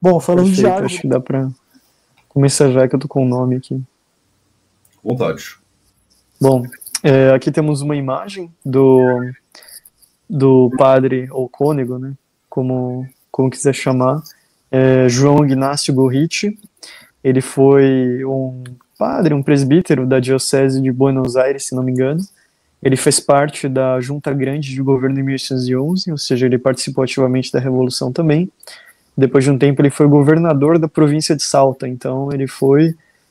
Bom, falando de Perfeito, árvore, acho que dá pra começar já que eu tô com o nome aqui. Vontade. Bom, aqui temos uma imagem do padre, ou cônego, né, como quiser chamar, João Ignácio Gorriti. Ele foi um padre, um presbítero da Diocese de Buenos Aires, se não me engano. Ele fez parte da Junta Grande de Governo em 1811, ou seja, ele participou ativamente da Revolução também. Depois de um tempo, ele foi governador da província de Salta, então ele foi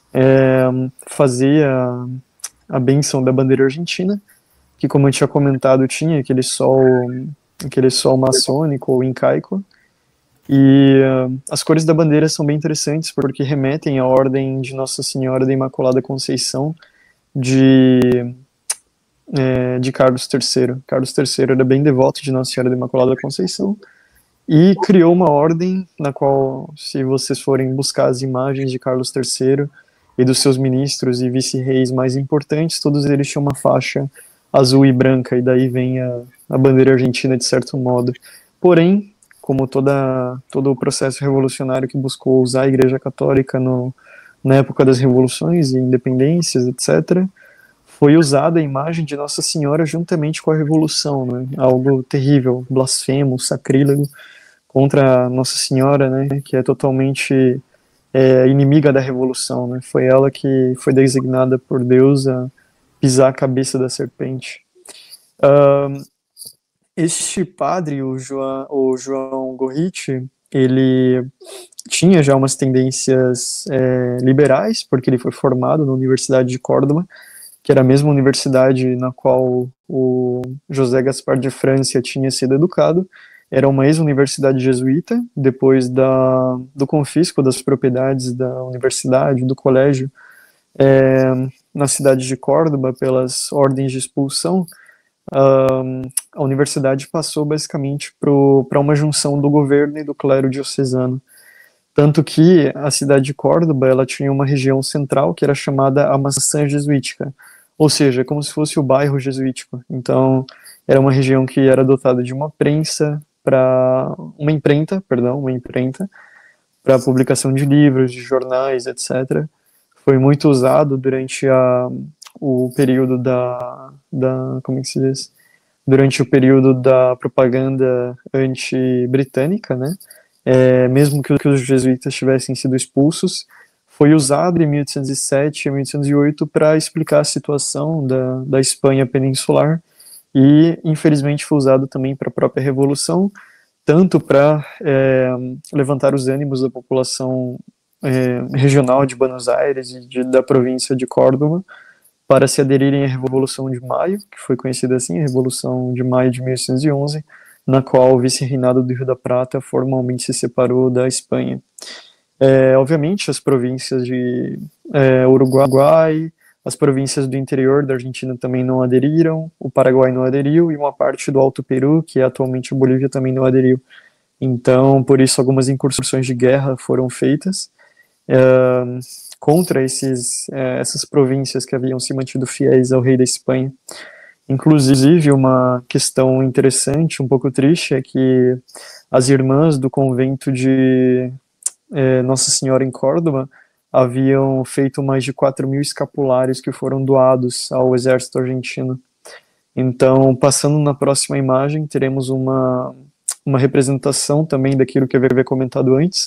fazer a bênção da bandeira argentina, que, como eu tinha comentado, tinha aquele sol maçônico ou incaico. E as cores da bandeira são bem interessantes porque remetem à ordem de Nossa Senhora da Imaculada Conceição de Carlos III. Carlos III era bem devoto de Nossa Senhora da Imaculada Conceição e criou uma ordem na qual, se vocês forem buscar as imagens de Carlos III e dos seus ministros e vice-reis mais importantes, todos eles tinham uma faixa azul e branca, e daí vem a bandeira argentina de certo modo. Porém, como todo o processo revolucionário que buscou usar a Igreja Católica na época das revoluções e independências, etc., foi usada a imagem de Nossa Senhora juntamente com a Revolução, né? Algo terrível, blasfemo, sacrílego contra Nossa Senhora, né? Que é totalmente inimiga da Revolução, né? Foi ela que foi designada por Deus a pisar a cabeça da serpente. Este padre, o João Gorriti, ele tinha já umas tendências liberais, porque ele foi formado na Universidade de Córdoba, que era a mesma universidade na qual o José Gaspar de Francia tinha sido educado. Era uma ex-universidade jesuíta, depois do confisco das propriedades da universidade, do colégio, na cidade de Córdoba, pelas ordens de expulsão. A universidade passou basicamente para uma junção do governo e do clero diocesano. Tanto que a cidade de Córdoba, ela tinha uma região central que era chamada a Maçã Jesuítica, ou seja, como se fosse o bairro jesuítico. Então, era uma região que era dotada de uma imprenta para publicação de livros, de jornais, etc. Foi muito usado durante o período como é que se diz? Durante o período da propaganda anti-britânica, né? Mesmo que os jesuítas tivessem sido expulsos, foi usado em 1807 e 1808 para explicar a situação da Espanha peninsular e, infelizmente, foi usado também para a própria Revolução, tanto para levantar os ânimos da população regional de Buenos Aires e da província de Córdoba, para se aderirem à Revolução de Maio, que foi conhecida assim, a Revolução de Maio de 1811, na qual o vice-reinado do Rio da Prata formalmente se separou da Espanha. Obviamente, as províncias de Uruguai, as províncias do interior da Argentina também não aderiram, o Paraguai não aderiu, e uma parte do Alto Peru, que é atualmente a Bolívia, também não aderiu. Então, por isso, algumas incursões de guerra foram feitas contra essas províncias que haviam se mantido fiéis ao rei da Espanha. Inclusive, uma questão interessante, um pouco triste, é que as irmãs do convento de Nossa Senhora em Córdoba haviam feito mais de 4.000 escapulários que foram doados ao exército argentino. Então, passando na próxima imagem, teremos uma representação também daquilo que eu havia comentado antes,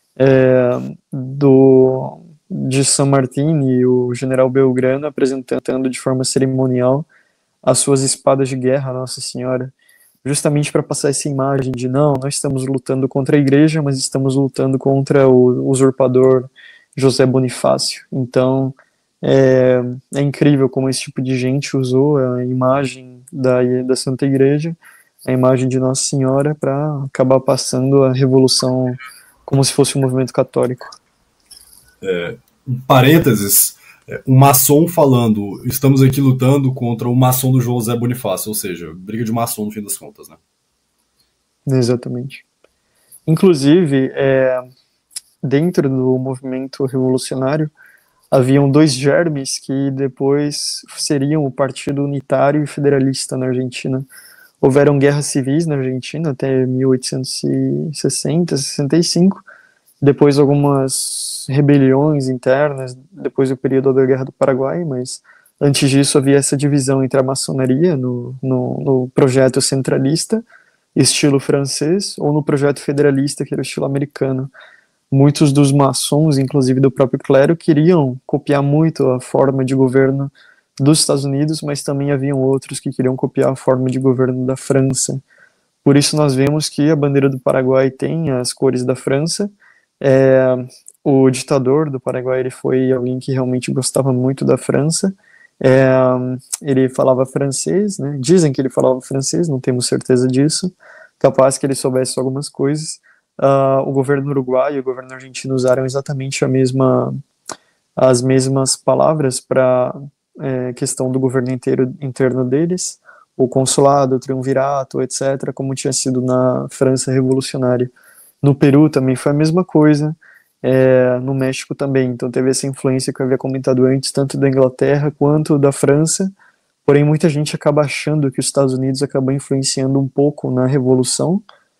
de San Martín e o general Belgrano apresentando de forma cerimonial as suas espadas de guerra a Nossa Senhora, justamente para passar essa imagem de não estamos lutando contra a igreja, mas estamos lutando contra o usurpador José Bonifácio. Então, é incrível como esse tipo de gente usou a imagem da Santa Igreja, a imagem de Nossa Senhora, para acabar passando a revolução como se fosse um movimento católico. Um parênteses, um maçom falando, estamos aqui lutando contra o maçom do José Bonifácio, ou seja, briga de maçom no fim das contas, né? Exatamente. Inclusive, dentro do movimento revolucionário, haviam dois germes que depois seriam o Partido Unitário e Federalista na Argentina. Houveram guerras civis na Argentina até 1860, 65. depois algumas rebeliões internas, depois do período da Guerra do Paraguai, mas antes disso havia essa divisão entre a maçonaria no projeto centralista, estilo francês, ou no projeto federalista, que era o estilo americano. Muitos dos maçons, inclusive do próprio clero, queriam copiar muito a forma de governo dos Estados Unidos, mas também haviam outros que queriam copiar a forma de governo da França. Por isso nós vemos que a bandeira do Paraguai tem as cores da França. O ditador do Paraguai, ele foi alguém que realmente gostava muito da França. Ele falava francês, né? Dizem que ele falava francês, não temos certeza disso. Capaz que ele soubesse algumas coisas. O governo uruguaio e o governo argentino usaram exatamente as mesmas palavras para questão do governo interno deles, o consulado, o triunvirato, etc., como tinha sido na França revolucionária. No Peru também foi a mesma coisa, no México também, então teve essa influência que eu havia comentado antes, tanto da Inglaterra quanto da França, porém muita gente acaba achando que os Estados Unidos acabam influenciando um pouco na Revolução.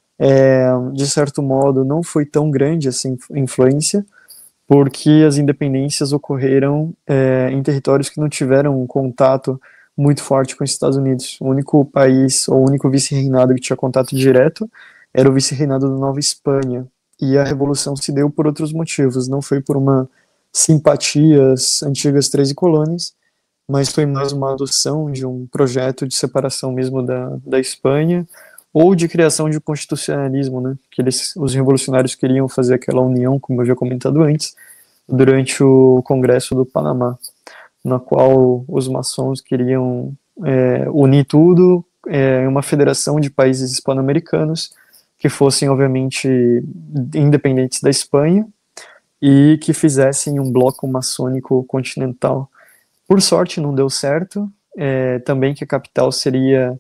De certo modo não foi tão grande essa influência, porque as independências ocorreram em territórios que não tiveram um contato muito forte com os Estados Unidos. O único país, ou o único vice-reinado que tinha contato direto era o vice-reinado da Nova Espanha, e a Revolução se deu por outros motivos, não foi por uma simpatia às antigas 13 colônias, mas foi mais uma adoção de um projeto de separação mesmo da Espanha, ou de criação de constitucionalismo, né, que os revolucionários queriam fazer aquela união, como eu havia comentado antes, durante o Congresso do Panamá, na qual os maçons queriam unir tudo em uma federação de países hispano-americanos que fossem, obviamente, independentes da Espanha e que fizessem um bloco maçônico continental. Por sorte, não deu certo, também que a capital seria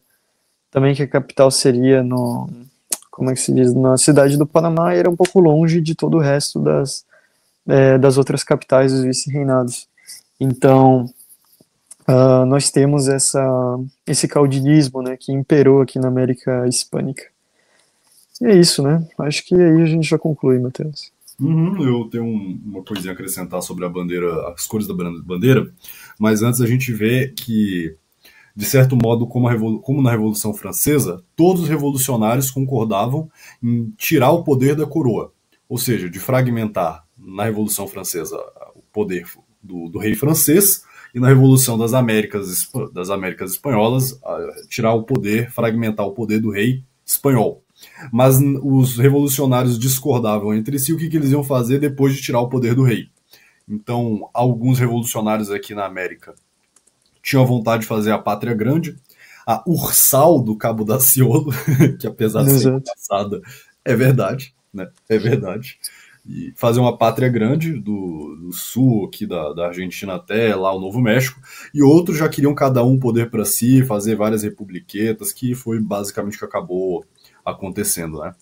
no, como é que se diz, na cidade do Panamá, era um pouco longe de todo o resto das outras capitais dos vice-reinados. Então, nós temos esse caudilismo, né, que imperou aqui na América Hispânica. E é isso, né? Acho que aí a gente já conclui, Matheus. Eu tenho uma coisinha a acrescentar sobre a bandeira, as cores da bandeira, mas antes a gente vê que, de certo modo, como na Revolução Francesa, todos os revolucionários concordavam em tirar o poder da coroa, ou seja, de fragmentar na Revolução Francesa o poder do rei francês, e na Revolução das Américas Espanholas, tirar o poder, fragmentar o poder do rei espanhol. Mas os revolucionários discordavam entre si o que eles iam fazer depois de tirar o poder do rei. Então, alguns revolucionários aqui na América tinham vontade de fazer a Pátria Grande, a Ursal do Cabo Daciolo, que apesar de ser engraçada, é verdade, né? É verdade. E fazer uma Pátria Grande do sul aqui da Argentina até lá o Novo México, e outros já queriam cada um poder para si, fazer várias republiquetas, que foi basicamente o que acabou acontecendo, né?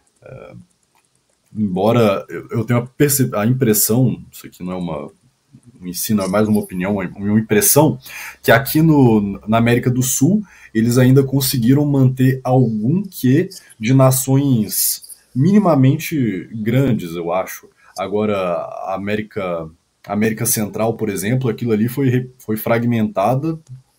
Embora eu tenha a impressão, isso aqui não é um ensino, é mais uma opinião, uma impressão, que aqui na América do Sul eles ainda conseguiram manter algum quê de nações minimamente grandes, eu acho. Agora, a América Central, por exemplo, aquilo ali foi fragmentada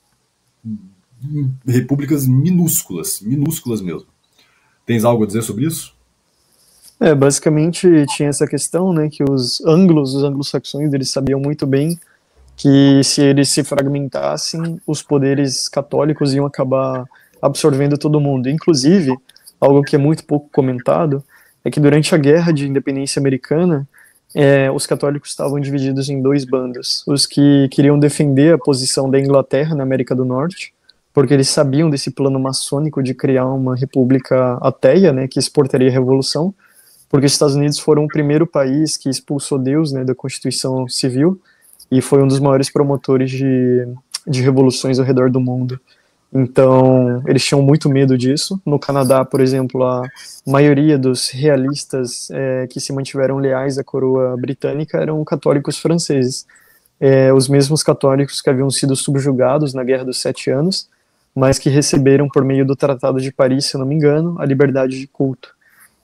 em repúblicas minúsculas mesmo. Tens algo a dizer sobre isso? Basicamente tinha essa questão, né, que os anglo-saxões, eles sabiam muito bem que se eles se fragmentassem, os poderes católicos iam acabar absorvendo todo mundo. Inclusive, algo que é muito pouco comentado, é que durante a Guerra de Independência Americana, os católicos estavam divididos em dois bandos. Os que queriam defender a posição da Inglaterra na América do Norte, porque eles sabiam desse plano maçônico de criar uma república ateia, né, que exportaria a revolução, porque os Estados Unidos foram o primeiro país que expulsou Deus, né, da Constituição Civil, e foi um dos maiores promotores de revoluções ao redor do mundo. Então, eles tinham muito medo disso. No Canadá, por exemplo, a maioria dos realistas que se mantiveram leais à coroa britânica eram católicos franceses. Os mesmos católicos que haviam sido subjugados na Guerra dos 7 Anos, mas que receberam, por meio do Tratado de Paris, se não me engano, a liberdade de culto.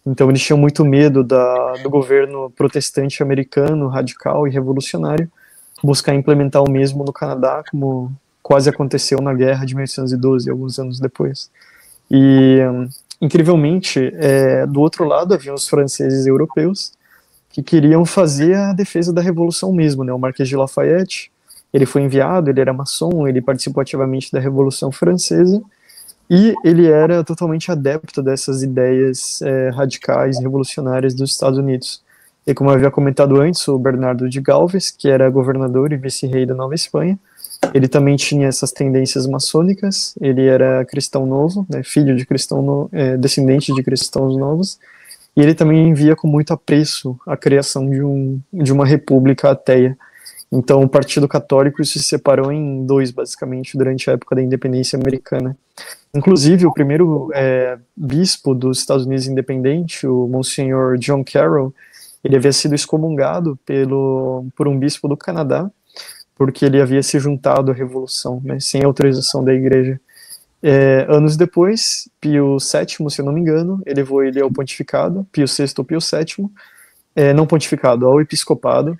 Então eles tinham muito medo do governo protestante americano, radical e revolucionário, buscar implementar o mesmo no Canadá, como quase aconteceu na Guerra de 1812, alguns anos depois. E, incrivelmente, do outro lado havia os franceses e europeus que queriam fazer a defesa da Revolução mesmo, né? O Marquês de Lafayette, ele foi enviado, ele era maçom, ele participou ativamente da Revolução Francesa, e ele era totalmente adepto dessas ideias radicais e revolucionárias dos Estados Unidos. E como eu havia comentado antes, o Bernardo de Galvez, que era governador e vice-rei da Nova Espanha, ele também tinha essas tendências maçônicas, ele era cristão novo, né, filho de descendente de cristãos novos, e ele também via com muito apreço a criação de uma república ateia. Então o Partido Católico se separou em dois, basicamente, durante a época da independência americana. Inclusive, o primeiro bispo dos Estados Unidos independente, o Monsenhor John Carroll, ele havia sido excomungado por um bispo do Canadá, porque ele havia se juntado à revolução, né, sem autorização da igreja. Anos depois, Pio VII, se eu não me engano, elevou ele ao pontificado, Pio VI ou Pio VII, não pontificado, ao episcopado,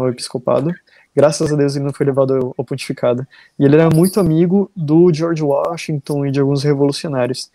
graças a Deus ele não foi levado ao pontificado, e ele era muito amigo do George Washington e de alguns revolucionários.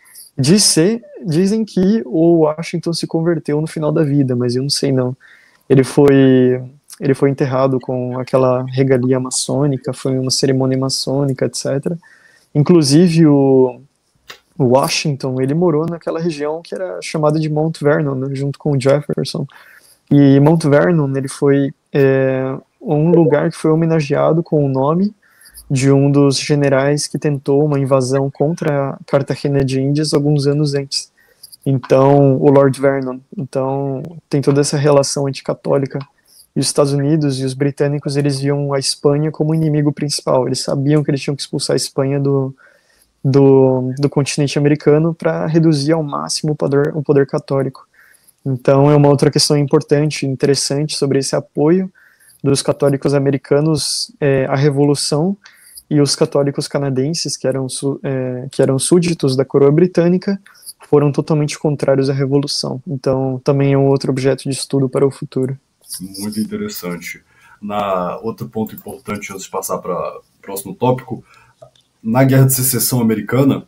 Dizem que o Washington se converteu no final da vida, mas eu não sei não. Ele foi enterrado com aquela regalia maçônica, foi uma cerimônia maçônica, etc. Inclusive, o Washington, ele morou naquela região que era chamada de Mount Vernon, né, junto com o Jefferson. E Mount Vernon, ele foi um lugar que foi homenageado com o nome de um dos generais que tentou uma invasão contra Cartagena de Índias alguns anos antes. Então, o Lord Vernon. Então, tem toda essa relação anticatólica. E os Estados Unidos e os britânicos, eles viam a Espanha como o inimigo principal. Eles sabiam que eles tinham que expulsar a Espanha do continente americano para reduzir ao máximo o poder católico. Então, é uma outra questão importante, interessante, sobre esse apoio dos católicos americanos à Revolução, e os católicos canadenses, que eram súditos da coroa britânica, foram totalmente contrários à Revolução. Então, também é um outro objeto de estudo para o futuro. Muito interessante. Outro ponto importante, antes de passar para o próximo tópico, na Guerra de Secessão Americana,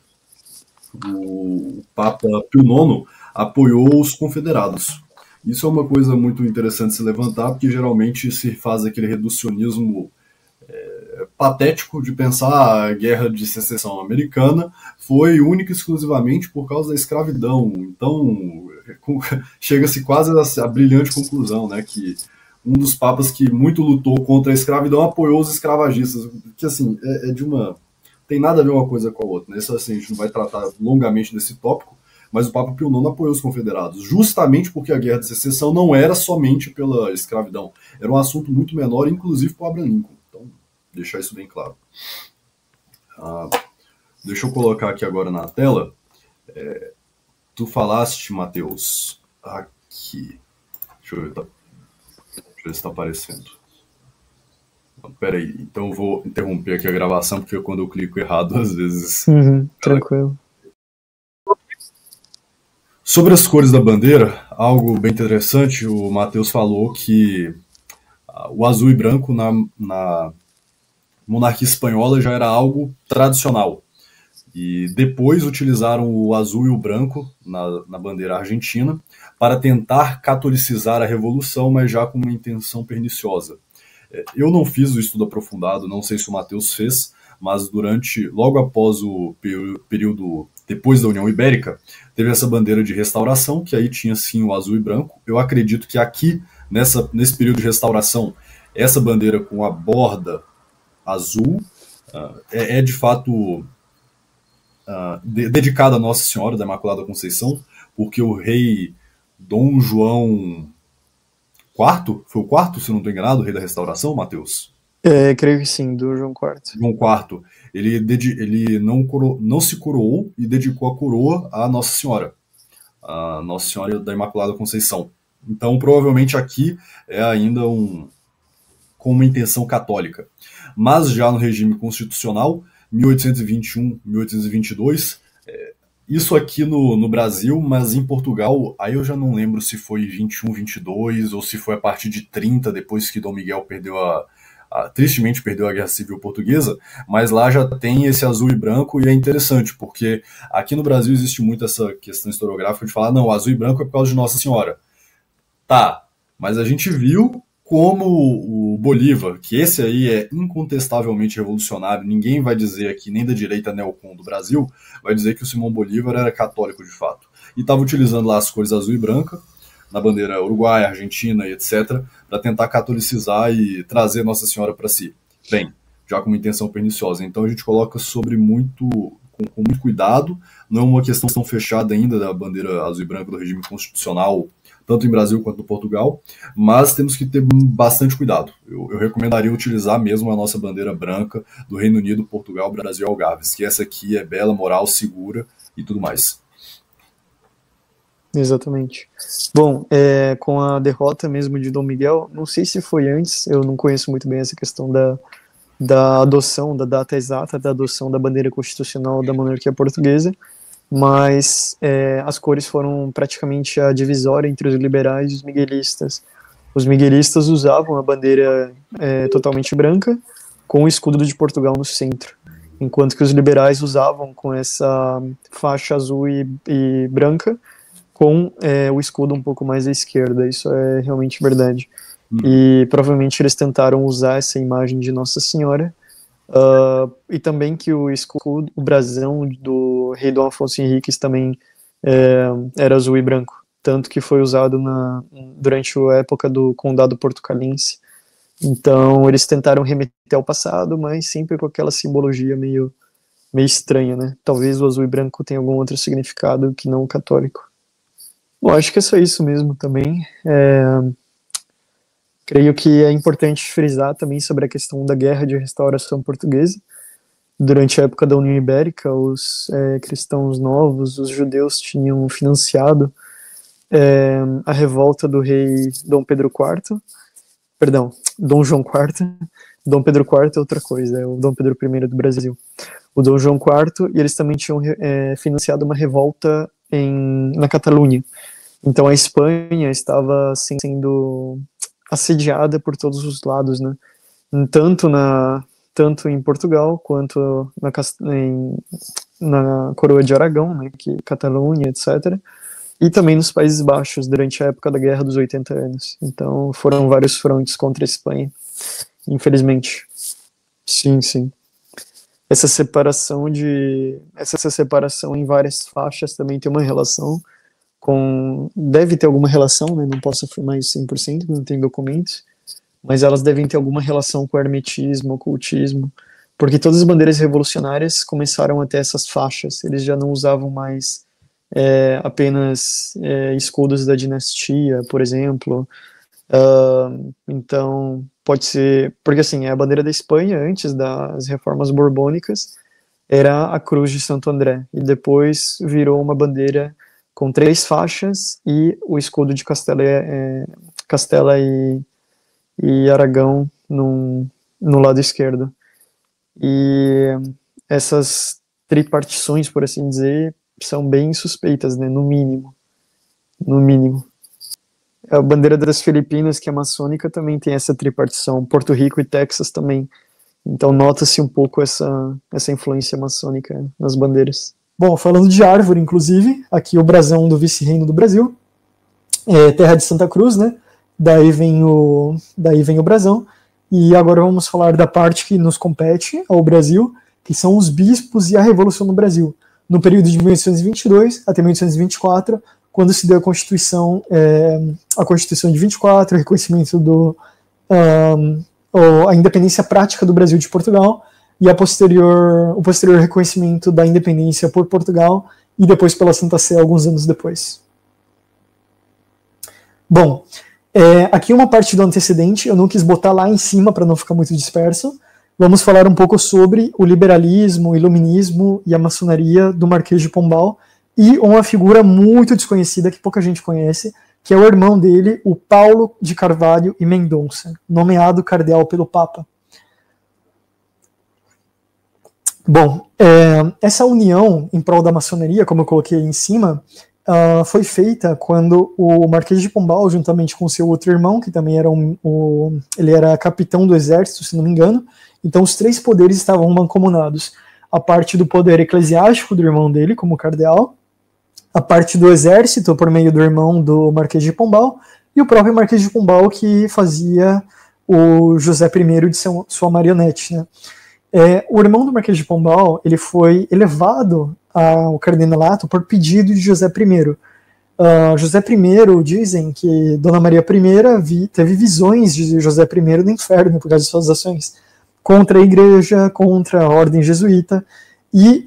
o Papa Pio IX apoiou os confederados. Isso é uma coisa muito interessante se levantar, porque geralmente se faz aquele reducionismo patético de pensar a Guerra de Secessão Americana foi única e exclusivamente por causa da escravidão. Então, chega-se quase a brilhante conclusão, né, que um dos papas que muito lutou contra a escravidão apoiou os escravagistas, que assim, tem nada a ver uma coisa com a outra, né? Isso, assim, a gente não vai tratar longamente desse tópico, mas o Papa Pio IX apoiou os confederados, justamente porque a Guerra de Secessão não era somente pela escravidão, era um assunto muito menor, inclusive para Abraham Lincoln. Então, deixar isso bem claro. Deixa eu colocar aqui agora na tela. Tu falaste, Matheus, aqui. Deixa eu ver se está aparecendo. Peraí, então eu vou interromper aqui a gravação, porque quando eu clico errado, às vezes... Tranquilo. Sobre as cores da bandeira, algo bem interessante, o Matheus falou que o azul e branco na monarquia espanhola já era algo tradicional. E depois utilizaram o azul e o branco na bandeira argentina para tentar catolicizar a revolução, mas já com uma intenção perniciosa. Eu não fiz o estudo aprofundado, não sei se o Matheus fez, mas logo após o período depois da União Ibérica, teve essa bandeira de restauração, que aí tinha sim o azul e branco. Eu acredito que aqui, nesse período de restauração, essa bandeira com a borda azul de fato dedicada a Nossa Senhora da Imaculada Conceição, porque o rei Dom João IV, foi o quarto, se não estou enganado, o rei da restauração, Matheus? Creio que sim, do João IV. João IV, ele não se coroou e dedicou a coroa a Nossa Senhora da Imaculada Conceição. Então, provavelmente aqui é ainda com uma intenção católica. Mas já no regime constitucional, 1821, 1822, Isso aqui no Brasil, mas em Portugal, aí eu já não lembro se foi 21, 22 ou se foi a partir de 30, depois que Dom Miguel perdeu tristemente perdeu a Guerra Civil Portuguesa, mas lá já tem esse azul e branco e é interessante, porque aqui no Brasil existe muito essa questão historiográfica de falar, não, o azul e branco é por causa de Nossa Senhora. Tá, mas a gente viu como o Bolívar, que esse aí é incontestavelmente revolucionário, ninguém vai dizer aqui, nem da direita neocon do Brasil, vai dizer que o Simão Bolívar era católico de fato. E estava utilizando lá as cores azul e branca, na bandeira uruguaia, argentina e etc., para tentar catolicizar e trazer Nossa Senhora para si. Bem, já com uma intenção perniciosa. Então a gente coloca com muito cuidado, não é uma questão tão fechada ainda da bandeira azul e branca do regime constitucional, tanto em Brasil quanto no Portugal, mas temos que ter bastante cuidado. Eu recomendaria utilizar mesmo a nossa bandeira branca do Reino Unido, Portugal, Brasil e Algarves, que essa aqui é bela, moral, segura e tudo mais. Exatamente. Bom, com a derrota mesmo de Dom Miguel, não sei se foi antes, eu não conheço muito bem essa questão da adoção, da data exata da adoção da bandeira constitucional da monarquia portuguesa, mas as cores foram praticamente a divisória entre os liberais e os miguelistas. Os miguelistas usavam a bandeira totalmente branca, com o escudo de Portugal no centro, enquanto que os liberais usavam com essa faixa azul e branca, com o escudo um pouco mais à esquerda. Isso é realmente verdade. E provavelmente eles tentaram usar essa imagem de Nossa Senhora, e também que o escudo, o brasão do rei Dom Afonso Henriques também era azul e branco, tanto que foi usado durante a época do Condado Portucalense. Então eles tentaram remeter ao passado, mas sempre com aquela simbologia meio estranha, né? Talvez o azul e branco tenha algum outro significado que não o católico. Bom, acho que é só isso mesmo também. Creio que é importante frisar também sobre a questão da Guerra de Restauração Portuguesa. Durante a época da União Ibérica, os cristãos novos, os judeus, tinham financiado a revolta do rei Dom Pedro IV, perdão, Dom João IV. Dom Pedro IV é outra coisa, é o Dom Pedro I do Brasil. O Dom João IV, e eles também tinham financiado uma revolta na Catalunha. Então a Espanha estava sendo assediada por todos os lados, né? Tanto em Portugal quanto na Coroa de Aragão, né, Catalunha, etc. E também nos Países Baixos, durante a época da Guerra dos 80 anos. Então foram vários frontes contra a Espanha, infelizmente. Sim, sim. Essa separação em várias faixas também tem uma relação deve ter alguma relação, né? Não posso afirmar isso 100%, não tem documentos, mas elas devem ter alguma relação com o hermetismo, ocultismo, porque todas as bandeiras revolucionárias começaram a ter essas faixas, eles já não usavam mais apenas escudos da dinastia, por exemplo. Então, pode ser, porque assim, a bandeira da Espanha, antes das reformas borbônicas, era a Cruz de Santo André, e depois virou uma bandeira com 3 faixas e o escudo de Castela e Aragão no lado esquerdo. E essas tripartições, por assim dizer, são bem suspeitas, né, no mínimo. No mínimo. A bandeira das Filipinas, que é maçônica, também tem essa tripartição. Porto Rico e Texas também. Então nota-se um pouco essa influência maçônica nas bandeiras. Bom, falando de árvore, inclusive, aqui o brasão do vice-reino do Brasil, terra de Santa Cruz, né? Daí vem o brasão. E agora vamos falar da parte que nos compete ao Brasil, que são os bispos e a Revolução no Brasil, no período de 1822 até 1824, quando se deu a Constituição de 24, o reconhecimento a independência prática do Brasil de Portugal, e o posterior reconhecimento da independência por Portugal e depois pela Santa Sé alguns anos depois. Bom, aqui uma parte do antecedente, eu não quis botar lá em cima para não ficar muito disperso. Vamos falar um pouco sobre o liberalismo, o iluminismo e a maçonaria do Marquês de Pombal e uma figura muito desconhecida que pouca gente conhece, que é o irmão dele, o Paulo de Carvalho e Mendonça, nomeado cardeal pelo Papa. Bom, essa união em prol da maçonaria, como eu coloquei em cima, foi feita quando o Marquês de Pombal, juntamente com seu outro irmão, que também era ele era capitão do exército, se não me engano, então os três poderes estavam mancomunados. A parte do poder eclesiástico do irmão dele, como cardeal, a parte do exército, por meio do irmão do Marquês de Pombal, e o próprio Marquês de Pombal, que fazia o José I de sua marionete, né? O irmão do Marquês de Pombal, ele foi elevado ao cardenalato por pedido de José I. José I, dizem que Dona Maria I teve visões de José I no inferno por causa de suas ações contra a igreja, contra a ordem jesuíta, e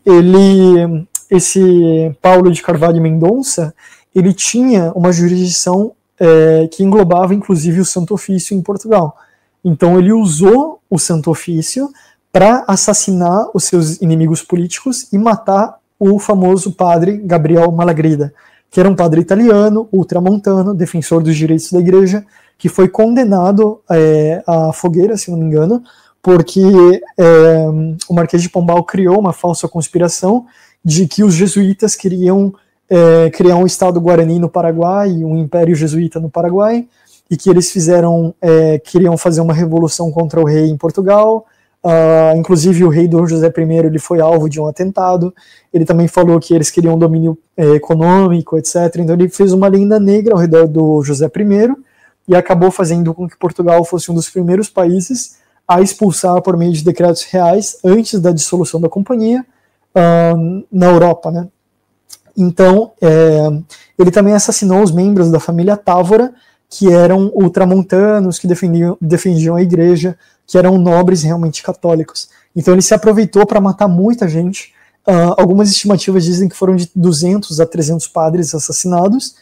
esse Paulo de Carvalho Mendonça, ele tinha uma jurisdição que englobava inclusive o Santo Ofício em Portugal. Então ele usou o Santo Ofício para assassinar os seus inimigos políticos e matar o famoso padre Gabriel Malagrida, que era um padre italiano, ultramontano, defensor dos direitos da igreja, que foi condenado à fogueira, se não me engano, porque o Marquês de Pombal criou uma falsa conspiração de que os jesuítas queriam criar um Estado Guarani no Paraguai, um Império Jesuíta no Paraguai, e que eles queriam fazer uma revolução contra o rei em Portugal. Inclusive o rei Dom José I ele foi alvo de um atentado. Ele também falou que eles queriam domínio econômico, etc. Então ele fez uma lenda negra ao redor do José I e acabou fazendo com que Portugal fosse um dos primeiros países a expulsar por meio de decretos reais, antes da dissolução da companhia, na Europa, né? Então ele também assassinou os membros da família Távora, que eram ultramontanos, que defendiam a igreja, que eram nobres realmente católicos. Então ele se aproveitou para matar muita gente. Algumas estimativas dizem que foram de 200 a 300 padres assassinados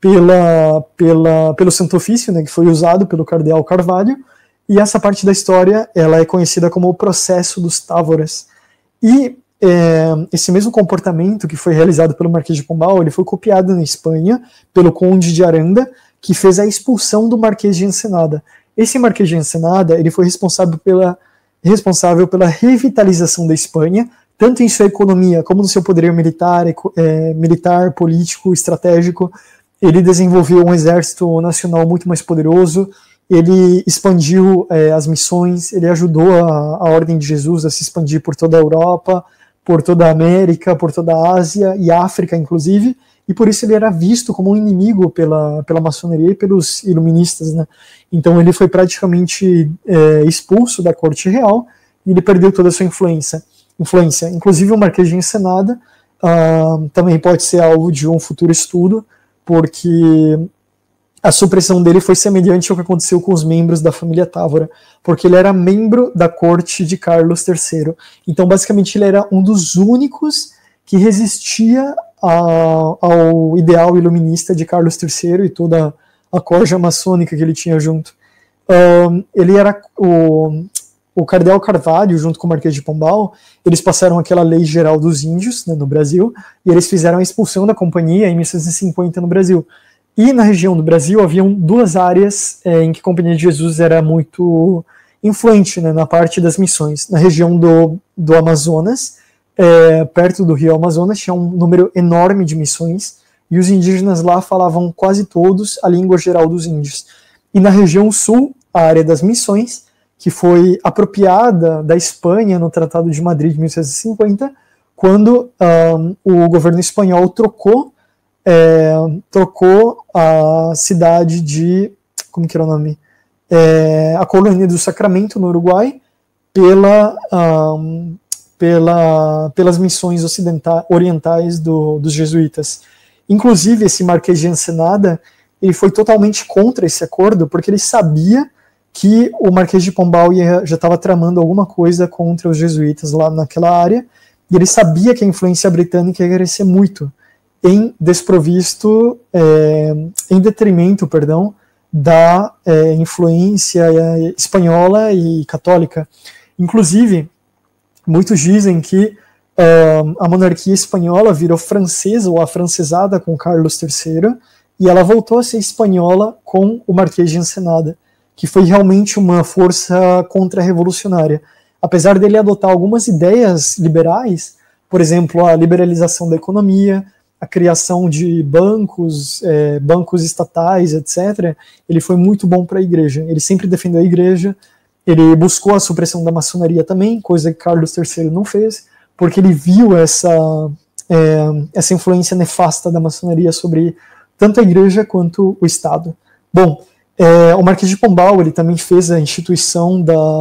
pelo Santo Ofício, né, que foi usado pelo cardeal Carvalho, e essa parte da história ela é conhecida como o processo dos Távoras. E esse mesmo comportamento que foi realizado pelo Marquês de Pombal, ele foi copiado na Espanha pelo Conde de Aranda, que fez a expulsão do Marquês de Ensenada. Esse Marquês de Ensenada ele foi responsável pela revitalização da Espanha, tanto em sua economia como no seu poder militar, político, estratégico. Ele desenvolveu um exército nacional muito mais poderoso, ele expandiu as missões, ele ajudou a Ordem de Jesus a se expandir por toda a Europa, por toda a América, por toda a Ásia e África, inclusive, e por isso ele era visto como um inimigo pela maçonaria e pelos iluministas, né? Então ele foi praticamente expulso da corte real e ele perdeu toda a sua influência. Inclusive o Marquês de Ensenada também pode ser alvo de um futuro estudo, porque a supressão dele foi semelhante ao que aconteceu com os membros da família Távora, porque ele era membro da corte de Carlos III. Então basicamente ele era um dos únicos que resistia ao ideal iluminista de Carlos III e toda a corja maçônica que ele tinha junto. Ele era o cardeal Carvalho, junto com o Marquês de Pombal, eles passaram aquela lei geral dos índios, né, no Brasil, e eles fizeram a expulsão da companhia em 1650 no Brasil. E na região do Brasil haviam duas áreas em que a Companhia de Jesus era muito influente, né, na parte das missões. Na região do Amazonas, perto do rio Amazonas, tinha um número enorme de missões, e os indígenas lá falavam quase todos a língua geral dos índios. E na região sul, a área das missões, que foi apropriada da Espanha no Tratado de Madrid de 1650, quando o governo espanhol trocou a cidade de, como que era o nome? A colônia do Sacramento, no Uruguai, pelas missões orientais dos jesuítas. Inclusive, esse Marquês de Ensenada, ele foi totalmente contra esse acordo, porque ele sabia que o Marquês de Pombal já estava tramando alguma coisa contra os jesuítas lá naquela área, e ele sabia que a influência britânica ia crescer muito, em detrimento, da influência espanhola e católica. Inclusive, muitos dizem que a monarquia espanhola virou francesa ou afrancesada com Carlos III, e ela voltou a ser espanhola com o Marquês de Ensenada, que foi realmente uma força contra-revolucionária. apesar dele adotar algumas ideias liberais, por exemplo, a liberalização da economia, a criação de bancos, bancos estatais, etc., ele foi muito bom para a igreja. Ele sempre defendeu a igreja, ele buscou a supressão da maçonaria também, coisa que Carlos III não fez, porque ele viu essa influência nefasta da maçonaria sobre tanto a igreja quanto o Estado. Bom, o Marquês de Pombal, ele também fez a instituição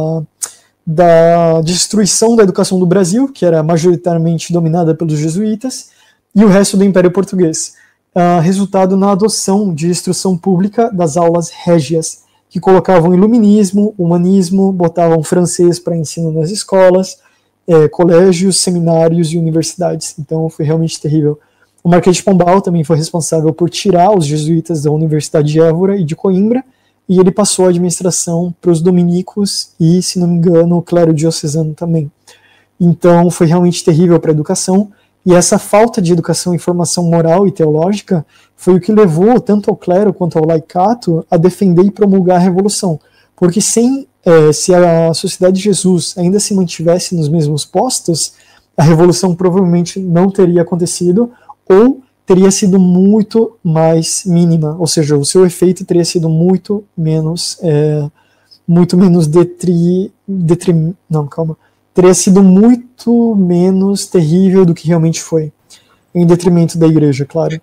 da destruição da educação do Brasil, que era majoritariamente dominada pelos jesuítas, e o resto do Império Português, resultado na adoção de instrução pública das aulas régias, que colocavam iluminismo, humanismo, botavam francês para ensino nas escolas, colégios, seminários e universidades. Então foi realmente terrível. O Marquês de Pombal também foi responsável por tirar os jesuítas da Universidade de Évora e de Coimbra, e ele passou a administração para os dominicos e, se não me engano, o clero diocesano também. Então foi realmente terrível para a educação, e essa falta de educação e formação moral e teológica foi o que levou tanto ao clero quanto ao laicato a defender e promulgar a revolução. Porque se a Sociedade de Jesus ainda se mantivesse nos mesmos postos, a revolução provavelmente não teria acontecido ou teria sido muito mais mínima, ou seja, o seu efeito teria sido muito menos teria sido muito menos terrível do que realmente foi, em detrimento da igreja, claro.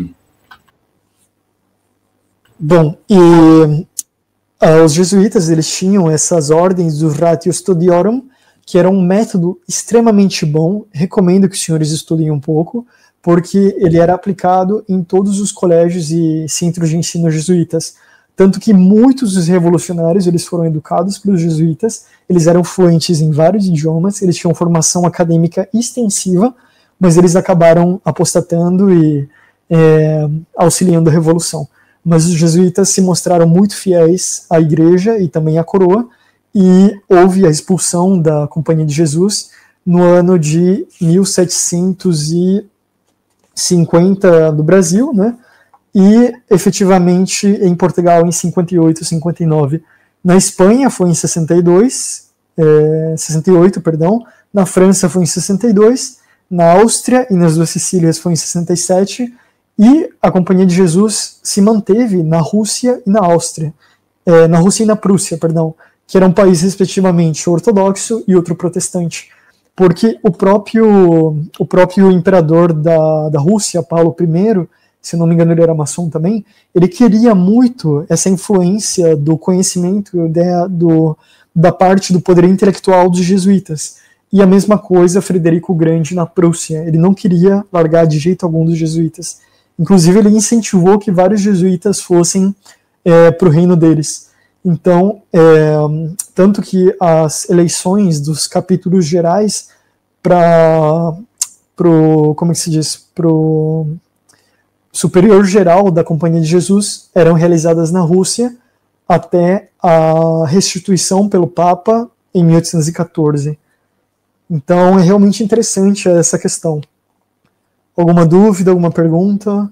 Bom, e os jesuítas, eles tinham essas ordens do Ratio Studiorum, que era um método extremamente bom, recomendo que os senhores estudem um pouco, porque ele era aplicado em todos os colégios e centros de ensino jesuítas. Tanto que muitos dos revolucionários, eles foram educados pelos jesuítas, eles eram fluentes em vários idiomas, eles tinham formação acadêmica extensiva, mas eles acabaram apostatando e auxiliando a revolução. Mas os jesuítas se mostraram muito fiéis à igreja e também à coroa, e houve a expulsão da Companhia de Jesus no ano de 1750 do Brasil, né? E efetivamente em Portugal em 58, 59. Na Espanha foi em 68, perdão. Na França foi em 62, na Áustria e nas duas Sicílias foi em 67, e a Companhia de Jesus se manteve na Rússia e na Áustria, na Rússia e na Prússia, perdão, que era um país respectivamente ortodoxo e outro protestante, porque o próprio imperador da Rússia, Paulo I, se não me engano ele era maçom também, ele queria muito essa influência do conhecimento da parte do poder intelectual dos jesuítas. E a mesma coisa Frederico o Grande na Prússia, ele não queria largar de jeito algum dos jesuítas. Inclusive ele incentivou que vários jesuítas fossem para o reino deles. Então, tanto que as eleições dos capítulos gerais para como é que se diz, pro superior geral da Companhia de Jesus eram realizadas na Rússia até a restituição pelo Papa em 1814. Então é realmente interessante essa questão. Alguma dúvida, alguma pergunta?